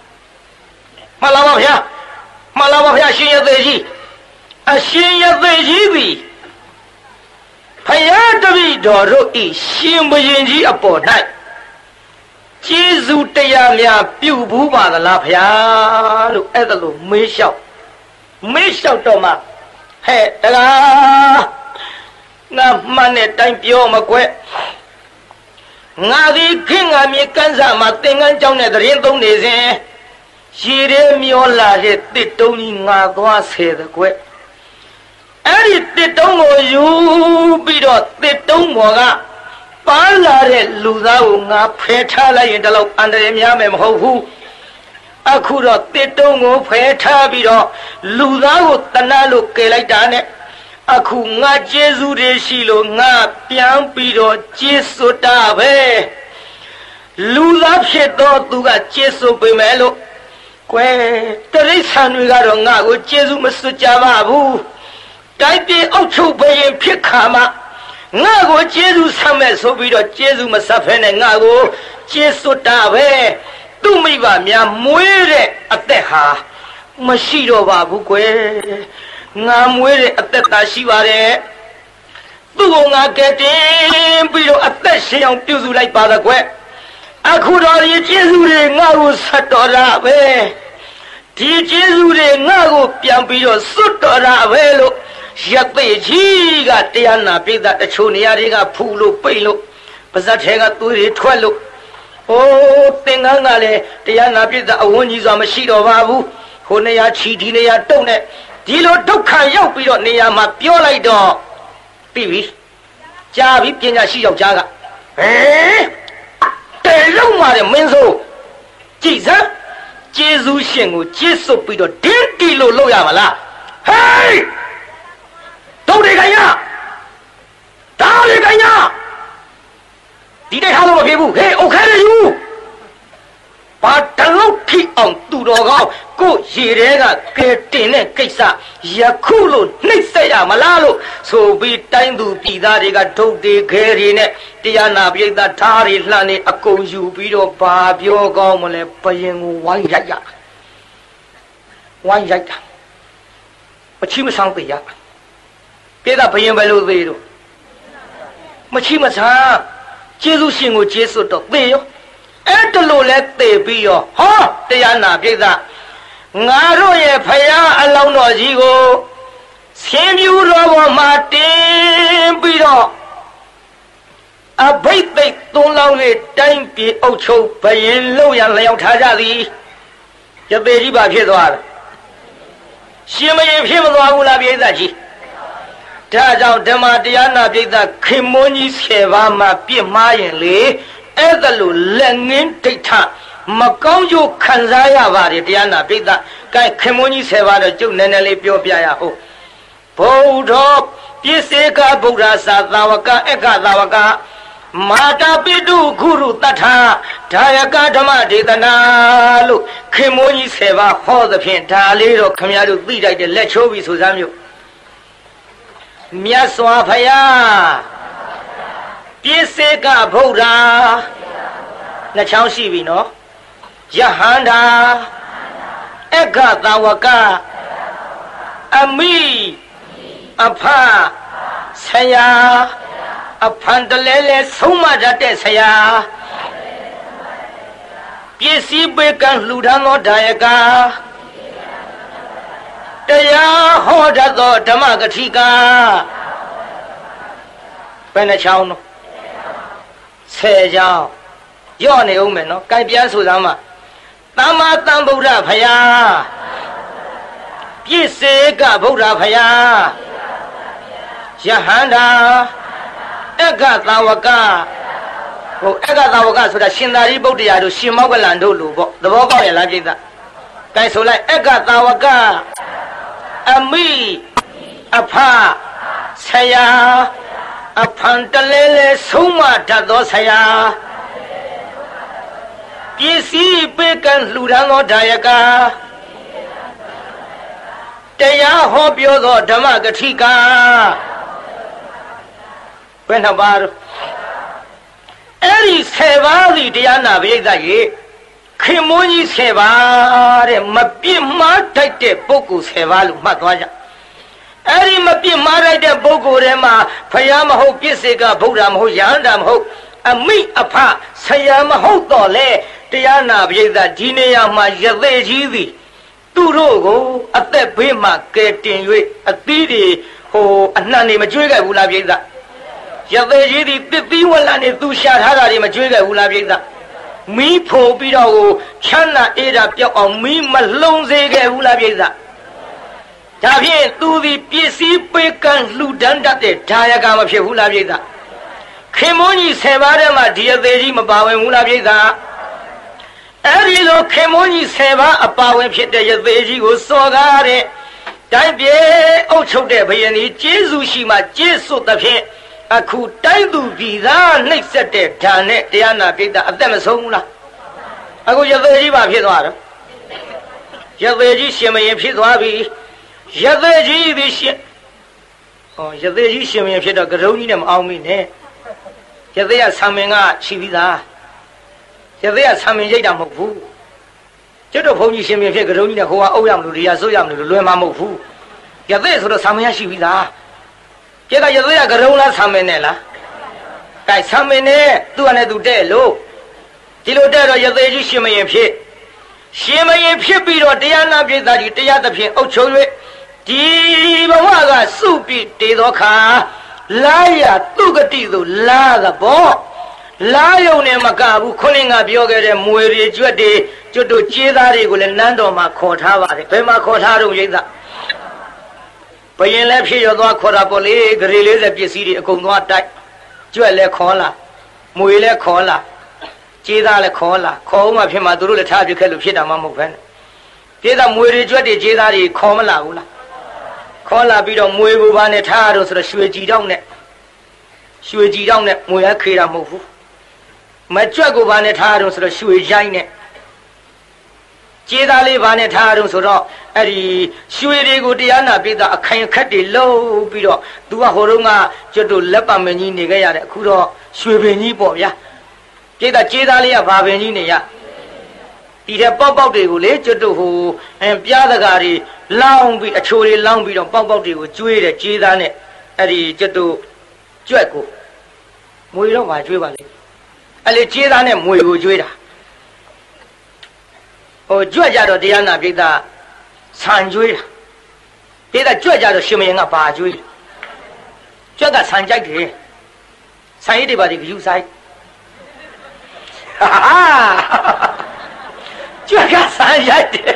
Malava Shinya Veji Ashinya Veji Payadavi Doro is Shimbaji upon night. Jesu Tayamia Pububa the Lapia, look at the look, Misha Toma. Hey, na money time pure Maque Nadi King Amikanza Matingan John at the Rindon is she did me all like it, Tony Nagua said the quick. Ari Titongo you be dot Titonga Palare Luzaunga Petala in the low under the Yamem Hofu Akura Titongo Peta Bido Luzao Tanalu Kelaitane Akunga Jesu de Shilo Nga Piampido Jesu Tave Luza Sheto Tuga Jesu Pimelo Que Teresan Vigaronga with Jesu Masuchavabu Daipi Ocho Bay Pikama Nago Jesu Same Sobido Jesu Masafene Nago Jesu Tave Tumiva Mia Muere Ateha Mashido Babuque Namuere Ateta Shivare Tugonga Getting Bido Ateshi Puzu like Padaque Akudari Jesu Nago Satora Ti Jesu Nago Piampido Sutora Velo Yapeji got Tiana Pida Chuniariga Pulu Pilo Pazatega Turi Twello Oh Tengangale Tiana Pida Awuni's a Mashido Babu Honea Chitinea Tone Dilo Doka Yopido Niama Piola Do Pibi Javi Pina Shio Jaga Eh Teloma de Menzo Jesus Jesu Shengu Jesu Pido Tintilo Loyamala Hey Ganya Dali Ganya Did they have a people? Hey, okay, you But the low on Tudoga, go Jirega, get in a Kisa, Yakulo, Nisaya Malalo, so be time to Pidariga took the Kerine, Diana Bieda Tari Lani, Ako, you Bido, Babio Gomole, Paying Wayaya. One yet. Machima ya. Get up in Velo Vedo. Machima, Jesus Singo Jesus of Veo. And the low let they be your ha, Diana Pizza. Naro ye paya alone or zigo. Same you love Martin Bido. A bait they don't allow it, time be ocho, payin low and lay out Hazadi. The baby by Pedro. Shimmy if him will have Yezaji. Taz out Demadiana did the Kimoni's Hevama be Mayan lay, Edalu Lenin Tita, Makonjo Kanzaya Varidiana did the Guy Kimoni's Hevada Junenele Biobia. Podo, Piseka Burasa, Zawaka, Eka Zawaka, Mata Bidu Guru Tata, Tayaka Damadi the Nalu, Kimoni Seva, Hall the Pinta, little Kamiadu Vida, the Lechovi Suzamu. Miaswa Paya Piseka Boda Nachaushi Vino Jahanda Eka Zawaka Ami Apa Saya Apandalele Suma Jate Saya Piesi Bekan Ludano Dayaga Daya Hodazo Damagatika Penachauno Seja Yoni Umeno Kaipia Sudama Tama Tambuda Paya Piesega Buddha Paya Jahanda Ega Zawaka Ega Zawaka so that Shindari Bodia to Shimagalando Lubo, the Boga Lavida. Kaisola Ega Zawaka Ami Apa Saya Apantalele Suma Tadosaya Piesi Bekan Ludano Dayaga Daya Hobio Damagatika Benabar Eri Sevali Diana Veda ye Kimoni Sevare Mapi Martate Boku Sevalu Matwaja Eri Mapi Marate Boku Rema Payama Ho Pisega Bodam Ho Yandam Ho Ami Apa Sayama Ho Dole Diana Veda Dinea Majaveji Turogo at the Bima getting a tidi ho Anani Majuga Ula Veda. Yaveji the Biwalan is Dusha Harari Majuga Ula Veda. Me po Bido, Chana Eda or me Malonze Ula Veda. Tavian to the PC Bekan Ludanda de Tayagama Hula Veda. Kimoni Sevadama dear Vejima Bawa Ula Veda. Erilo Kimoni Seva a power pit the Veji was so gare. Taibie Ocho de Bayani, Jesushima, Jesu the Pit. A could Taidu Vida next at the Tane, Diana Pita of Demasona. I go Yaveji Bapidwara. Yaveji Shimmy Pidwabi. Yaveji Vishi. Oh, Yaveji Shimmy Pita Garoninum Almine. Yavea Samina Chivida. Yavea Saminjam Mofu. Jeto Pony Shimmy Garona, who are Oyam Luria, Soyam Luma Mofu. Yavea sort of Samia Shivida. Get a Yavea Garona Samenella. Kai Samene, do an edutelo. Tilodero Yaveji Shimmy and Pit. Shimmy and Pipito, Diana Pita, Diana Pit, Ocho, Divaga, Supi, Tidoka, Laya, Tugatido, La the Bo. Lion and Macabu, calling up yoga and Muri, Judy, Judo Chidari, will Nando Macotava, the Pema Cotaro Yeda. Payan left here, Corapole, release the Pisidi, Kumata, Juele Cola, Muile Cola, Chida Cola, Coma Pimaduru, the Tabical of Hida Mamupen. Pida Muri, Judy, Jidari, Comala, Cola Bido Muebu Vanetaros, the Shuji down it. Shuji down it, Muya Kira Mofu. My Jago Vanetaros, the Shui Jaine. Jidali Vanetaros, or Eri Shui Gudiana, be the kind cutty low bido, Dua Horunga, Jodo Lepamini, Negaya, Kudo, Shui Boya. Jida Jidali, Babenina. ဒီတဲ့ပေါက်ပေါက်တွေကိုလေကျွတ်တို့ဟိုပြားတကားတွေလောင်းပြီးအချိုတွေလောင်းပြီးတော့ပေါက်ပေါက်တွေကိုကျွေးတယ်ကြေးသားနဲ့အဲ့ဒီကျွတ်တို့ကြွက်ကိုမွေတော့မှကျွေးပါလေအဲ့လေကြေးသားနဲ့မွေကိုကျွေးတာဟိုကြွက်ကြတော့တရားနာပိဋကဆန်ကျွေးတာပိဋကကြွက်ကြတော့ရှင်မင်းကဘာကျွေးကြွက်ကဆန်ကြိုက်တယ်ဆန်ရည်တွေပါဒီယူဆိုင်ကြွက်ကဆန်ရိုက်တယ်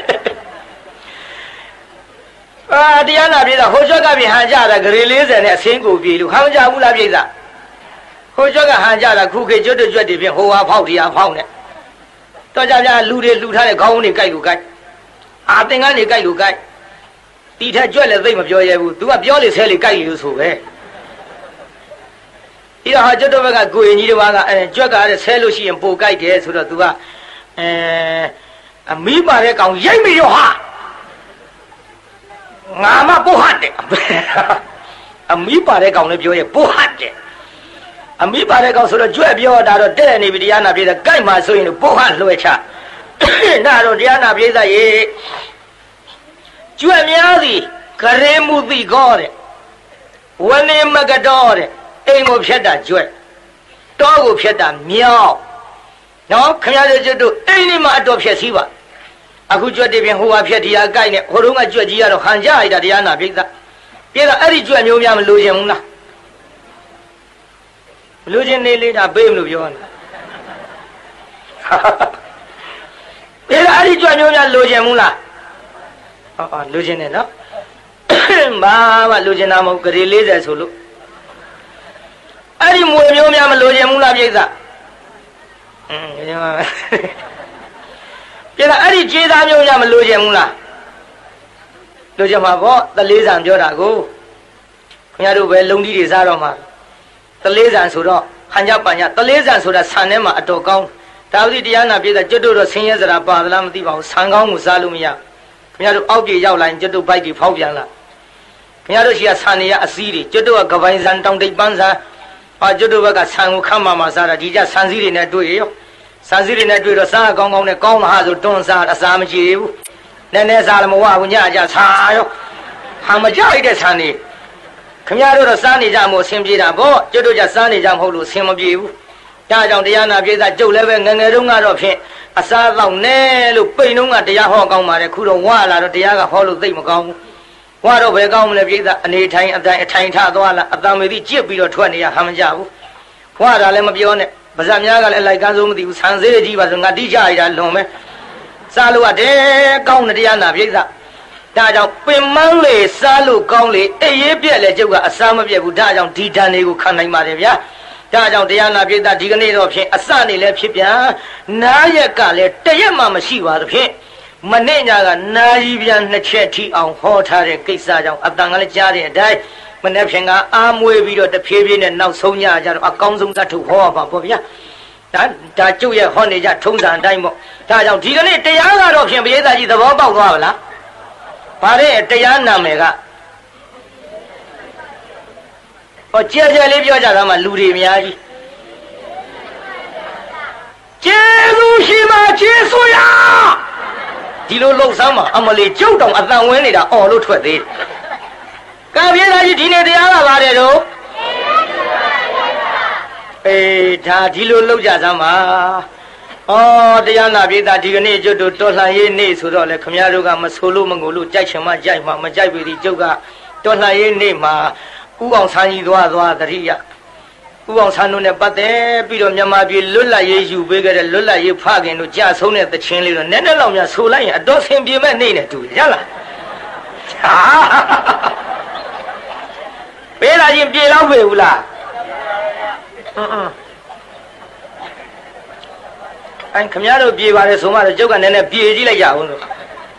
တရားနာပိဋကဟိုကြွက်ကပြင်ဟန်ကြတာဂရေ40နဲ့အစင်းကိုပြေလို့ဟန်ကြဘူးလားပိဋကဟိုကြွက်ကဟန်ကြတာခုခေတ်ကျွတ်တွေပြင်ဟိုဟာဖောက်တရားဖောက်နဲ့တော့ကြပြလူတွေလူထားတဲ့ခေါင်းတွေကြိုက်လို့ကြိုက်အာသင်္ကန်းတွေကြိုက်လို့ကြိုက်တီထက်ကြွက်လည်းသိမပြောရဲဘူး तू ကပြောလေဆဲလေကြိုက်လို့ဆိုပဲဒီတော့ဟာကျွတ်တော့ဘက်ကကိုရင်ကြီးတစ်ပါးကကြွက်ကတဲ့ဆဲလို့ရှိရင်ပိုကြိုက်တယ်ဆိုတော့ तू ကအမီးပါတဲ့ကောင်ရိတ်မိရောဟာငါမပို့ဟတ်တယ်အမီးပါတဲ့ကောင်လည်းပြောရဲပို့ဟတ်တယ်အမီးပါတဲ့ကောင်ဆိုတော့ကြွက်ပြောတာတော့တဲ့နေပြီတရားနာပြေးတာကြိုက်မှဆိုရင်ပို့ဟတ်လွှဲချနာတော့တရားနာပြေးသားရေကျွက်များသည်ကရေမှုသိကောတဲ့ဝနေမကတော်တဲ့အိမ်ကိုဖြတ်တာကျွက်တောကိုဖြတ်တာမြောက်နော်ခင်ဗျားတို့အိမ်လေးမှာအတော်ဖြတ်စည်းပါအခုကျွက်တွေပြင်ဟိုဟာဖြတ်တရားကြိုက်နေဟိုတုန်းကကျွက်ကြီးကတော့ဟန်ကြရတာတရားနာပြေးသားအဲ့ဒီကျွက်မျိုးများမလိုချင်ဘူးလားမလိုချင်နေလေဒါပေးမလို့ပြောနေတာအဲ့ဒီကျွက်မျိုးများလိုချင်ဘူးလားလိုချင်တယ်နော်ဘာမှလိုချင်တာမဟုတ်ဂရေ40ဆိုလို့အဲ့ဒီမွေမျိုးများမလိုချင်ဘူးလားပြိဿပြိဿအဲ့ဒီခြေသားမျိုးများမလိုချင်ဘူးလားလိုချင်မှာပေါ့တလေးဆံပြောတာကိုခင်ဗျားတို့ပဲလုံကြီးတွေစားတော့မှာတလေးဆံဆိုတော့ဟန်ကြပန်ကြတလေးဆံဆိုတာဆန်ထဲမှာအတော်ကောင်းဒါဥဒိတရားနာပြိဿကျွတ်တို့တော့ဆင်းရဲစရာပါသလားမသိပါဘူးဆန်ကောင်းကိုစားလို့မရခင်ဗျားတို့အောက်ပြေရောက်လာရင်ကျွတ်တို့ဘိုက်တွေဖောက်ပြန်လာခင်ဗျားတို့ရှိကဆန်နေရအစည်းတွေကျွတ်တို့ကကပိုင်းဆန်တောင်တိတ်ပန်းဆန်ကျွတ်တို့ဘက်ကဆန်ကိုခမ်းမှစားတာဒီကြဆန်စည်းတွေနဲ့တွေ့ရောဆန်စည်းတွေနဲ့တွေ့တော့စားကောင်းကောင်းနဲ့ကောင်းမှာဆိုတွန်းစားအစာမကြည့်ဘူးနည်းနည်းစားလည်းမဝဘူးညကြစားရောဟာမကြိုက်တဲ့ဆန်တွေခင်ဗျားတို့တော့စားနေကြမို့အဆင်ပြေတာပေါ့ကျွတ်တို့ကြစားနေကြမဟုတ်လို့အဆင်မပြေဘူးဒါကြောင့်တရားနာပြေးစားကျုပ်လည်းပဲငငယ်တုန်းကတော့ဖြင့်အစားတော့နဲလို့ပိန်တုန်းကတရားဟောကောင်းပါတယ်ခုတော့ဝါလာတော့တရားကဟောလို့သိမကောင်းဘူးဝါတော့ဘယ်ကောင်းမလဲပြေးစားအနေထိုင်အထိုင်ထသွားလာအတံမေတိကြစ်ပြီးတော့ထွက်နေရဟမ်းမကြဘူးဝါတာလည်းမပြောနဲ့ဗဇက်များကလည်းအလိုက်ကန်းစိုးမသိဘူးဆန်သေးကြီးပါဆိုငါတိကြရတာလွန်ပဲစားလို့ရတယ်ကောင်းတဲ့တရားနာပြေးစားဒါကြောင့်ပင်မန်းလေစားလို့ကောင်းလေအေးရေးပြက်လေကျုပ်ကအစားမပြက်ဘူးဒါကြောင့်ဒီတန်တွေကိုခံနိုင်ပါတယ်ဗျာဒါကြောင့်တရားနာပိဋကဒီကနေ့တော့ဖြင့်အစနေလည်းဖြစ်ပြန်နားရက်ကလည်းတရက်မှမရှိပါသဖြင့်မနေ့ညကနာရီပြန်နှစ်ချက်ထိအောင်ဟောထားတဲ့ကိစ္စကြောင့်အတန်ကလည်းကြားတဲ့အတိုင်းမနေ့ဖြင့်ကအားမွေးပြီးတော့တဖြည်းဖြည်းနဲ့နောက်ဆုံးညကြတော့အကောင်းဆုံးသတ်ထုတ်ဟောပါပေါ့ဗျာဒါကျုပ်ရဲ့ဟောနေကြထုံးစံအတိုင်းပေါ့ဒါကြောင့်ဒီကနေ့တရားကတော့ဖြင့်ပရိသတ်ကြီးသဘောပေါက်သွားပါလားဗါတဲ့တရားနာမယ်ကကျဲကျဲလေးပြောကြတာမှလူတွေအများကြီးကျေးဇူးရှိပါကျေးဇူးရဒီလိုလှုပ်ဆမ်းမှာအမလီကျုပ်တောင်အတန်ဝင်နေတာအော်လို့ထွက်သေးတယ်။ကံပြေးသားကြီးဒီနေ့တရားကပါတယ်တော့ဒါဒီလိုလှုပ်ကြစမ်းပါတရားနာပြေးသားဒီကနေ့ကျုပ်တို့တော်လှန်ရေးနေ့ဆိုတော့လေခမရတို့ကမဆိုလို့မငိုလို့ကြိုက်ချင်မှကြိုက်မှမကြိုက်ပြီဒီကျုပ်ကတော်လှန်ရေးနေ့မှာဥအောင်ဆန်းကြီးသွားတတိယဥအောင်ဆန်းတို့နဲ့ပတ်သက်ပြီးတော့မြန်မာပြည်လွတ်လပ်ရေးယူပေးခဲ့တဲ့လွတ်လပ်ရေးဖခင်တို့ကြာဆုံးတဲ့သချင်းလေးတော့နည်းနည်းလောက်များဆိုလိုက်ရင်အတော်ဆင်ပြေမဲ့နေနဲ့တူရလားပေးလာရင်ပြေတော့ပေဘူးလားခမရတို့ပြေပါတယ်ဆိုမှတော့ကျုပ်ကနည်းနည်းပြေကြည့်လိုက်ရအောင်လို့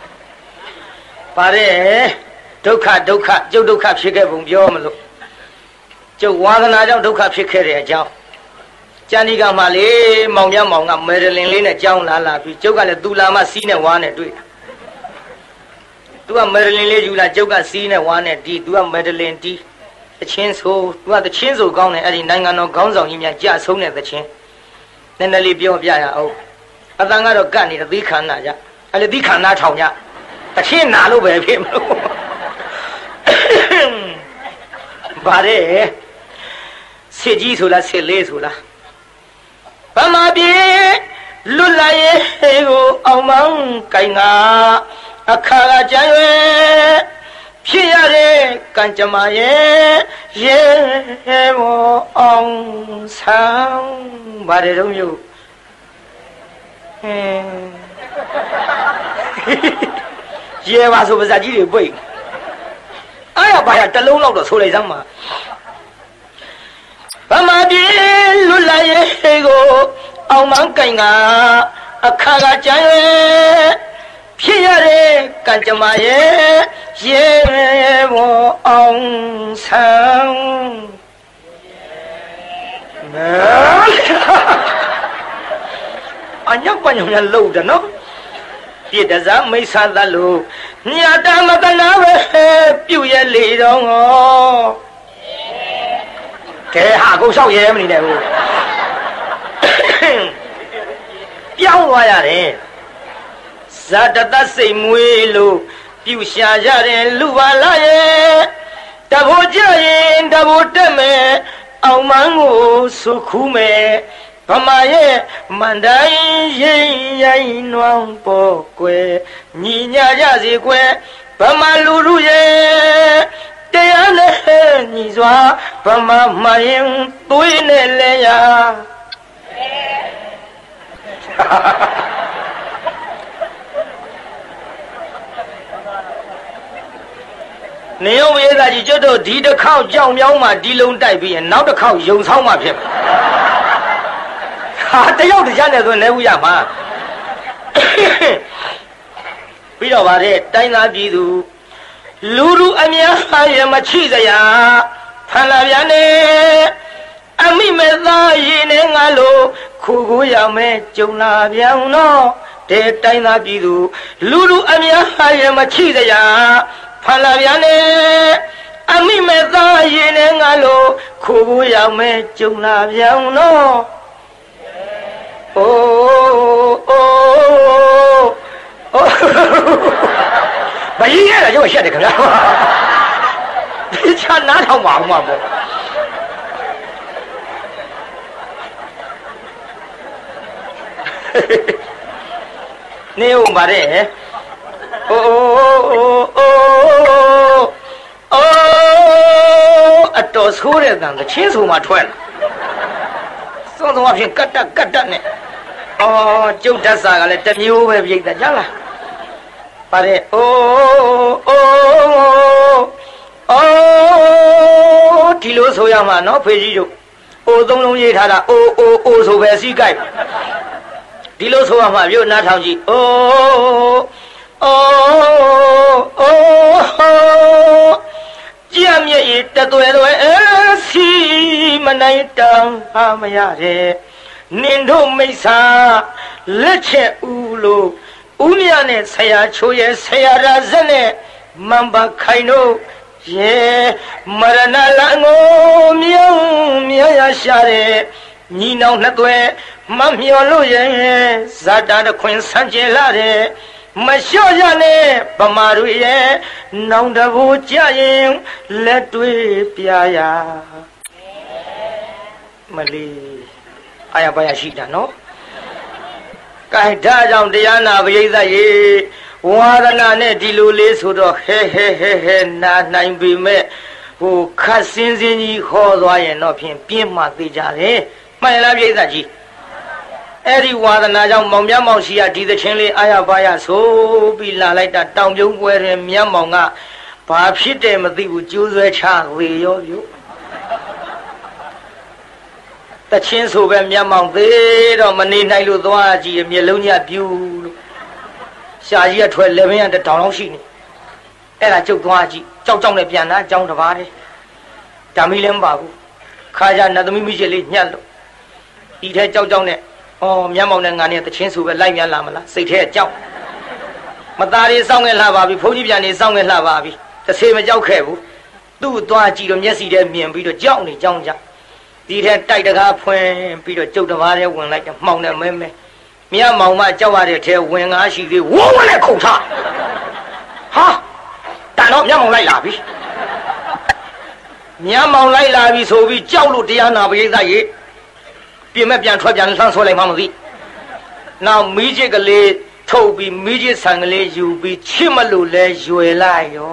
ပါတယ်ဒုက္ခကျုပ်ဒုက္ခဖြစ်ခဲ့ပုံပြောမလို့ကျုပ်ဝါသနာကြောင့်ဒုက္ခဖြစ်ခဲ့တဲ့အကြောင်းကျန်ဒီကမှလေမောင်မြမောင်ကမယ်ဒလင်လေးနဲ့ကြောင်းလာပြီးကျုပ်ကလည်းသူလာမှစီးနဲ့ဝါနဲ့တွေ့တာသူကမယ်ဒလင်လေးယူလာကျုပ်ကစီးနဲ့ဝါနဲ့ဒီသူကမယ်ဒလင်တီးတချင်းဆိုသူကတချင်းဆိုကောင်းတယ်အဲ့ဒီနိုင်ငံတော်ခေါင်းဆောင်ကြီးများကြာဆုံးတဲ့တချင်းနည်းနည်းလေးပြောပြရအောင်အတန်ကတော့ကတ်နေတယ်သီးခန္ဓာကြအဲ့လေသီးခန္ဓာထောင်ကြတချင်းနာလို့ပဲဖြစ်မလို့ဗါတဲ့စစ်ကြီးဆိုလားစစ်လေးဆိုလားဗမာပြည်လွတ်လာရဲ့ကိုအောင်မောင်းကိုင်ကအခါကကြံရွယ်ဖြစ်ရတဲ့ကံကြမ္မာရဲ့ရဲဘော်အောင်ဆောင်ဗါတဲ့တော့မျိုးရဲပါဆိုပါဇာကြီးတွေပိတ်အားရပါရတလုံးလောက်တော့ဆိုလိုက်စမ်းပါဗမာပြည်လွတ်လာရဲ့ကိုအောင်မောင်းကိုင်ကအခါကကြံရွယ်ဖြစ်ရတဲ့ကံကြမ္မာရဲ့ရဲဘော်အောင်ဆောင်အညောက်ပညောင်ရလို့တယ်နော်ပြည့်တစားမိစ္ဆာသလို့ညတာမကနာပဲပြုတ်ရလေတော့ငေါကဲဟာကိုလျှောက်ရဲမနေနဲ့ဘူးပြောင်းသွားရတယ်ဇာတတစိတ်မွေးလို့ပြုရှာရတဲ့လူပါလားရဲ့တဘိုးကြရင်တဘိုးတက်မယ်အောင်မန်းကိုစုခုမယ်ဗမာရဲ့မန္တိုင်းရင်ရိုင်းနွမ်းပေါ်ကွယ်ညီညာကြစီကွယ်ဗမာလူလူရဲ့တရားနဲ့ညီစွာဗမာမရင်သွေးနဲ့လဲရနေုံဝေသာကြီးကျွတ်တို့ဒီတစ်ခေါက်ကြောင်မြောင်းမှဒီလုံးတိုက်ပြီးရင်နောက်တစ်ခေါက်ယုံဆောင်မှဖြစ်မှာဟာတယောက်တခြားနဲ့ဆိုလဲဦးရမှာပြီးတော့ဗါတဲ့တိုင်းသားပြည်သူလူလူအများရမချိစရာဖန်လာပြန်နေအမိမဲ့သားရင်နဲ့ငါလို့ခုကိုရောက်မဲ့ကြုံလာပြန်တော့တဲ့တိုင်းသားပြည်သူလူလူအများရမချိစရာဖန်လာပြန်နေအမိမဲ့သားရင်နဲ့ငါလို့ခုကိုရောက်မဲ့ကြုံလာပြန်တော့အိုဘယ်ရလဲကျိုးရှက်တယ်ခင်ဗျာဒီချာနားထောင်ပါဦးမှာပေါ့နေဦးပါတဲ့အိုအတော်ဆိုးတဲ့တန်ကချင်းဆိုမှထွက်လာစောစောအဖြစ်ကတ်တက်နဲ့ကျုပ်ဓာတ်စာကလည်းတစ်မျိုးပဲပြိတ္တာကြားလားပါတဲ့ဒီလိုဆိုရမှာနော်ဖေကြီးတို့သုံးလုံးရေးထားတာဆိုပဲစီးကြိုက်ဒီလိုဆိုရမှာပြုတ်နားထောင်ကြည့်ကြံ့မြည်တသွဲစီမနိုင်တောင်းမရတဲ့နင်တို့မိစ္ဆာလက်ချက်ဦးလို့ဦးမြနဲ့ဆရာချိုးရဲ့ဆရာရာဇက်နဲ့မန်ပါခိုင်တို့ရေမရဏလငိုမြောင်းမြေရရှာတဲ့ညီနောင်နှစ်သွဲမမျော်လို့ရဲ့ဇာတာတခွင်ဆန်းကျင်လာတဲ့မလျှော့ရနဲ့ဗမာတို့ရဲ့နောင်တဘူကြရင်လက်တွေပြရာမလီအာရပါရရှိတာနော်ကဲဒါကြောင့်တရားနာပရိသတ်ရေဝါဒနာနဲ့ဒီလိုလေးဆိုတော့ဟဲနာနိုင်ပြီမဲ့ဟိုခတ်စင်းစင်းကြီးခေါ်သွားရင်တော့ဖြင့်ပြင်းမှသိကြတယ်မှန်လားပရိသတ်ကြီးအဲ့ဒီဝါဒနာကြောင့်မောင်မြတ်မောင်ရှိရဒီသချင်းလေးအာရပါရဆိုပြီးလာလိုက်တာတောင်ပြုံးပွဲတွင်မြတ်မောင်ကဘာဖြစ်တယ်မသိဘူးကျိုးဆွဲချဝေရောပြုတချင်းဆိုပဲမျက်မှောင်သေးတော့မနေနိုင်လို့သွားကြည့်မျက်လုံးညပြူလို့ရှာကြီးကထွက်လေဘင်းကတောင်လောက်ရှိနေအဲ့ဒါကျုပ်သွားကြည့်ကြောက်နဲ့ပြန်လာကြောင်းတစ်ပါးတည်းဓာမီလည်းမပါဘူးခါကြနတ်သမီးမိချစ်လေးညှက်လို့ဤထဲကြောက်နဲ့မျက်မှောင်နဲ့ငါနဲ့တချင်းဆိုပဲလိုက်ပြန်လာမလားစိတ်ထဲကြောက်မသားလေးစောင်းငယ်လှပါပြီဘုန်းကြီးပြန်နေစောင်းငယ်လှပါပြီတစ်ဆေမကြောက်ခဲ့ဘူးသူ့သွားကြည့်တော့မျက်စိထဲမြင်ပြီးတော့ကြောက်နေကြောင်းကြဒီထဲတိုက်တကားဖွင့်ပြီးတော့ကျုပ်တစ်ပါးထဲဝင်လိုက်တယ်မှောင်နဲ့မဲမြန်မောင်မကြောက်ရတဲ့ထဲဝင်ငါရှိသေးဝုန်းဝနဲ့ခုန်ထားဟာတန်တော့မြန်မောင်လိုက်လာပြီမြန်မောင်လိုက်လာပြီဆိုပြီးကြောက်လို့တရားနာပရိသတ်ရေပြင်မဲ့ပြန်ထွက်ပြန်လှမ်းဆွဲလိုက်မှမသိနောက်မီးချစ်ကလေးထုတ်ပြီးမီးချစ်ဆန်ကလေးယူပြီးချစ်မလို့လဲရွယ်လိုက်ရော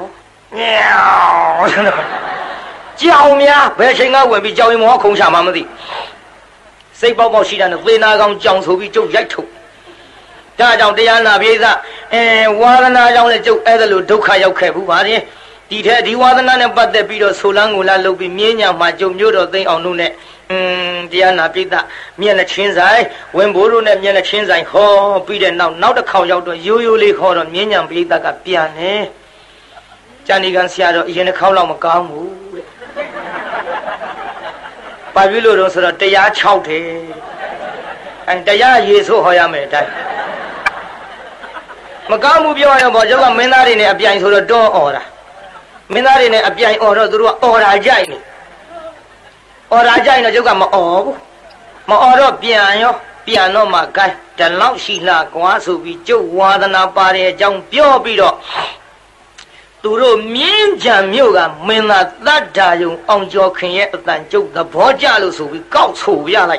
ကြောင်များဘယ်ချိန်ကဝင်ပြီးကြောင်ရင်မောခုံချမှမသိစိတ်ပေါက်ပေါက်ရှိတာနဲ့သေနာကောင်ကြောင်ဆိုပြီးကျုပ်ရိုက်ထုတ်ဒါကြောင့်တရားနာပိဿဝါဒနာကြောင့်လည်းကျုပ်အဲ့ဒါလိုဒုက္ခရောက်ခဲ့ဘူးပါရင်ဒီထဲဒီဝါဒနာနဲ့ပတ်သက်ပြီးတော့ဆိုလန်းကိုလာလုပ်ပြီးမြင်းညာမှာကျုပ်မျိုးတော်သိအောင်လို့နဲ့တရားနာပိဿမျက်နှာချင်းဆိုင်ဝင်ဘိုးတို့နဲ့မျက်နှာချင်းဆိုင်ဟောပြီးတဲ့နောက်တစ်ခေါက်ရောက်တော့ရိုးရိုးလေးခေါ်တော့မြင်းညာပိဿကပြန်တယ်ကျန်ဒီကန်ဆရာတော်အရင်တစ်ခေါက်လောက်မကောင်းဘူးတဲ့ဘာဖြစ်လို့တော့ဆိုတော့တရား6တယ်တရားရေဆိုဟောရမယ်အတိုင်းမကောင်းဘူးပြောရတော့ဘောကျုပ်ကမင်းသားတွေနဲ့အပြိုင်ဆိုတော့တွန်းអော်တာမင်းသားတွေနဲ့အပြိုင်អော်တော့သူတို့ကអော်တာကြိုက်နေអော်တာကြိုက်တော့ကျုပ်ကမអော်ဘူးမអော်တော့ပြန်တော့မှဂိုင်းတလောက်ရှိလာကွာဆိုပြီးကျုပ်ဝါဒနာပါတဲ့အကြောင်းပြောပြီးတော့သူတို့မြင်းကြံမြို့ကမင်းသားတတ္တာယုံအောင်ကျော်ခင်ရဲ့အတန်ကျုပ်သဘောကျလို့ဆိုပြီးကောက်ဆိုပြလိုက်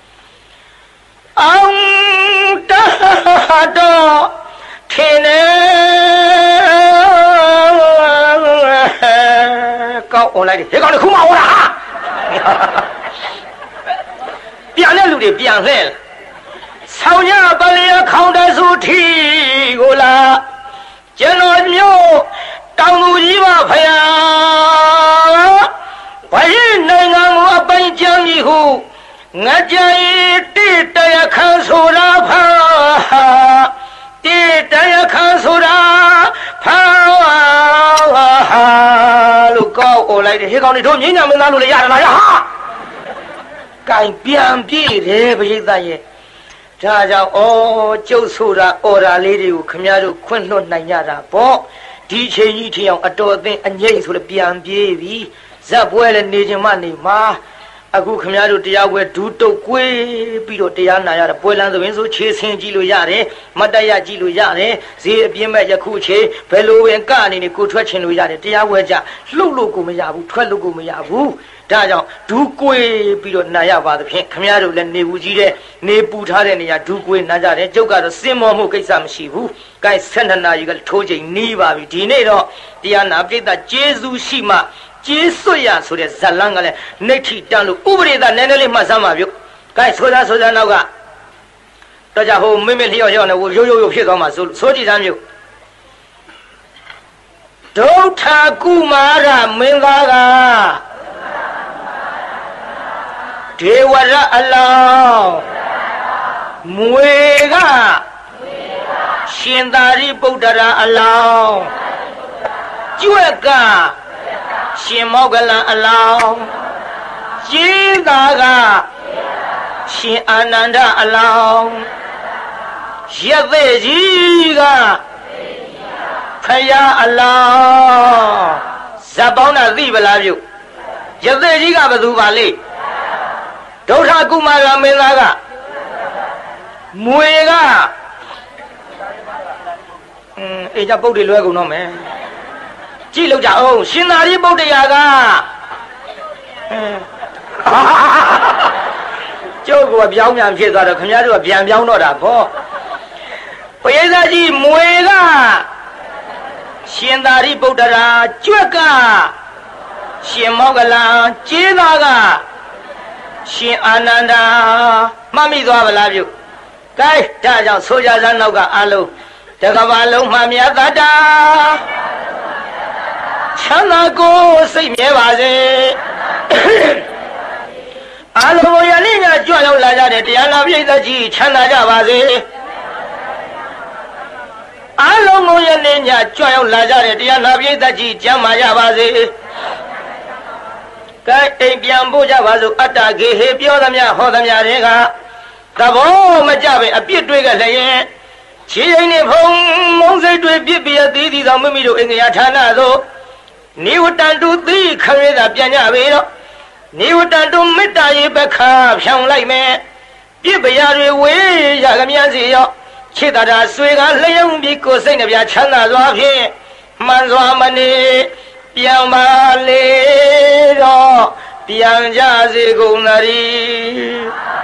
အောင်တတော်ထင်းနေကောက်អော်လိုက်တယ်ဟဲ့ကောင်တခုမှអော်တာဟာပြန်တဲ့လူတွေပြန်လှဲ့ဆောင်းရပလျာခေါင်းတဆူထီကိုလာကျွန်တော်မျိုးတောင်သူကြီးပါဖယားဘယင်းနိုင်ငံကိုအပိုင်ကျမ်းကြီးဟုငါကြည်တိတရခန်းဆိုတာဖာတိတရခန်းဆိုတာဖာလို့ကောက်អော်လိုက်တယ်ဟေးကောင်တွေတို့မြင်းညာမင်းသားလို့လည်းရတာလားဟာကင်ပြန်ပြည့်တယ်ပရိသတ်ရဲ့ဒါကြောင့်ကျုပ်ဆိုတာအော်ဒါလေးတွေကိုခမည်းတော်ခွင့်လွှတ်နိုင်ကြတာပေါ့ဒီချိန်ကြီးထီအောင်အတော်အသင့်အငိမ့်ဆိုလည်းပြန်ပြေးပြီဇက်ပွဲလည်းနေချင်မှနေမှာအခုခမည်းတော်တရားပွဲဒူးတုတ်ကွေးပြီးတော့တရားနာရတာပွဲလန်းသဘင်ဆိုခြေဆင်းကြည့်လို့ရတယ်မတ်တရကြည့်လို့ရတယ်ဈေးအပြင်းမဲ့ယခုခြေဘယ်လိုဝင်ကနေနေကိုထွက်ချင်လို့ရတယ်တရားပွဲကြလှုပ်လို့ကိုမရဘူးထွက်လို့ကိုမရဘူးဒါကြောင့်ဒူးကွေးပြီးတော့နာရပါသဖြင့်ခမည်းတော်လည်းနေဘူးကြီးတဲ့နေပူထားတဲ့နေရာဒူးကွေးနာကြတယ်ကျုပ်ကတော့စင်မောမှုကိစ္စမရှိဘူးကဲ12နာရီကထိုးချိန်နီးပါပြီဒီနေ့တော့တရားနာပိဋကကျေးဇူးရှိမှကျေးစွရဆိုတဲ့ဇလန်းကလည်းနှိဋ္ဌိတန်းလို့ဥပရိသနည်းနည်းလေးမှတ်စမ်းပါပြုကဲဆိုသားနောက်ကတော့ကြဟိုမိမလျော့လျော့နဲ့ရိုးဖြစ်သွားမှာဆိုကြည့်စမ်းပြုဒုဋ္ဌကုမာရမင်းသားကဒေဝရအလောင်းမွေကရှင်သာရိပုတ္တရာအလောင်းကျွက်ကရှင်မောဂလန်အလောင်းကြီးသားကရှင်အာနန္ဒအလောင်းရသေးကြီးကဖယားအလောင်းဇပ်ပေါင်းတာသိပလားပြုရသေးကြီးကဘယ်သူပါလိဒုဋ္ဌကုမာရမင်းသားကမွေကအေးကြပုတ်တွေလွဲကုန်တော့မယ်ကြည့်လို့ကြအောင်ရှင်သာရိပုတ္တရာကကျုပ်ကပြောင်းပြန်ဖြစ်သွားတော့ခင်ဗျားတို့ကပြန်ပြောင်းတော့တာပေါ့ပရိသတ်ကြီးမွေကရှင်သာရိပုတ္တရာကျွက်ကရှင်မောဂလန်ကျေးသားကရှင်အာနန္ဒာမှတ်မိသွားပါလားပြုကဲဒါကြောင့်ဆိုကြစမ်းနောက်ကအားလုံးတကဘာလုံးမှမြတ်တတာချမ်းသာကိုစိတ်မြဲပါစေအားလုံးရလေးညကြွရောက်လာကြတဲ့တရားနာပိဋကကြီးချမ်းသာကြပါစေအားလုံးကိုရလေးညကြွရောက်လာကြတဲ့တရားနာပိဋကကြီးကျမ်းမာကြပါစေကဲအိမ်ပြန်ဖို့ကြပါစို့အတ္တဂေဟေပြောသမျှဟောသမျှတွေကသဘောမကြပဲအပြစ်တွေးကြလည်းရင်ခြေရင်နဲ့ဖုံမုံစိတ်တွေပြစ်ပြသေးသည်သောမိမိတို့အင်္ဂါဌာနသို့နိဝတ္တန်တုသိခရဲသာပြန်ကြပေတော့နိဝတ္တန်တုမေတ္တာရေပခါဖြောင်းလိုက်မယ်ပြပရာတွေဝေးရကမြန်းစီရောချစ်တာဆွေကလျုံပြီးကိုယ်စိတ်နှပြချမ်းသာစွာဖြင့်မှန်စွာမနေပြန်ပါလေတော့ပြန်ကြစေကုန်သတည်း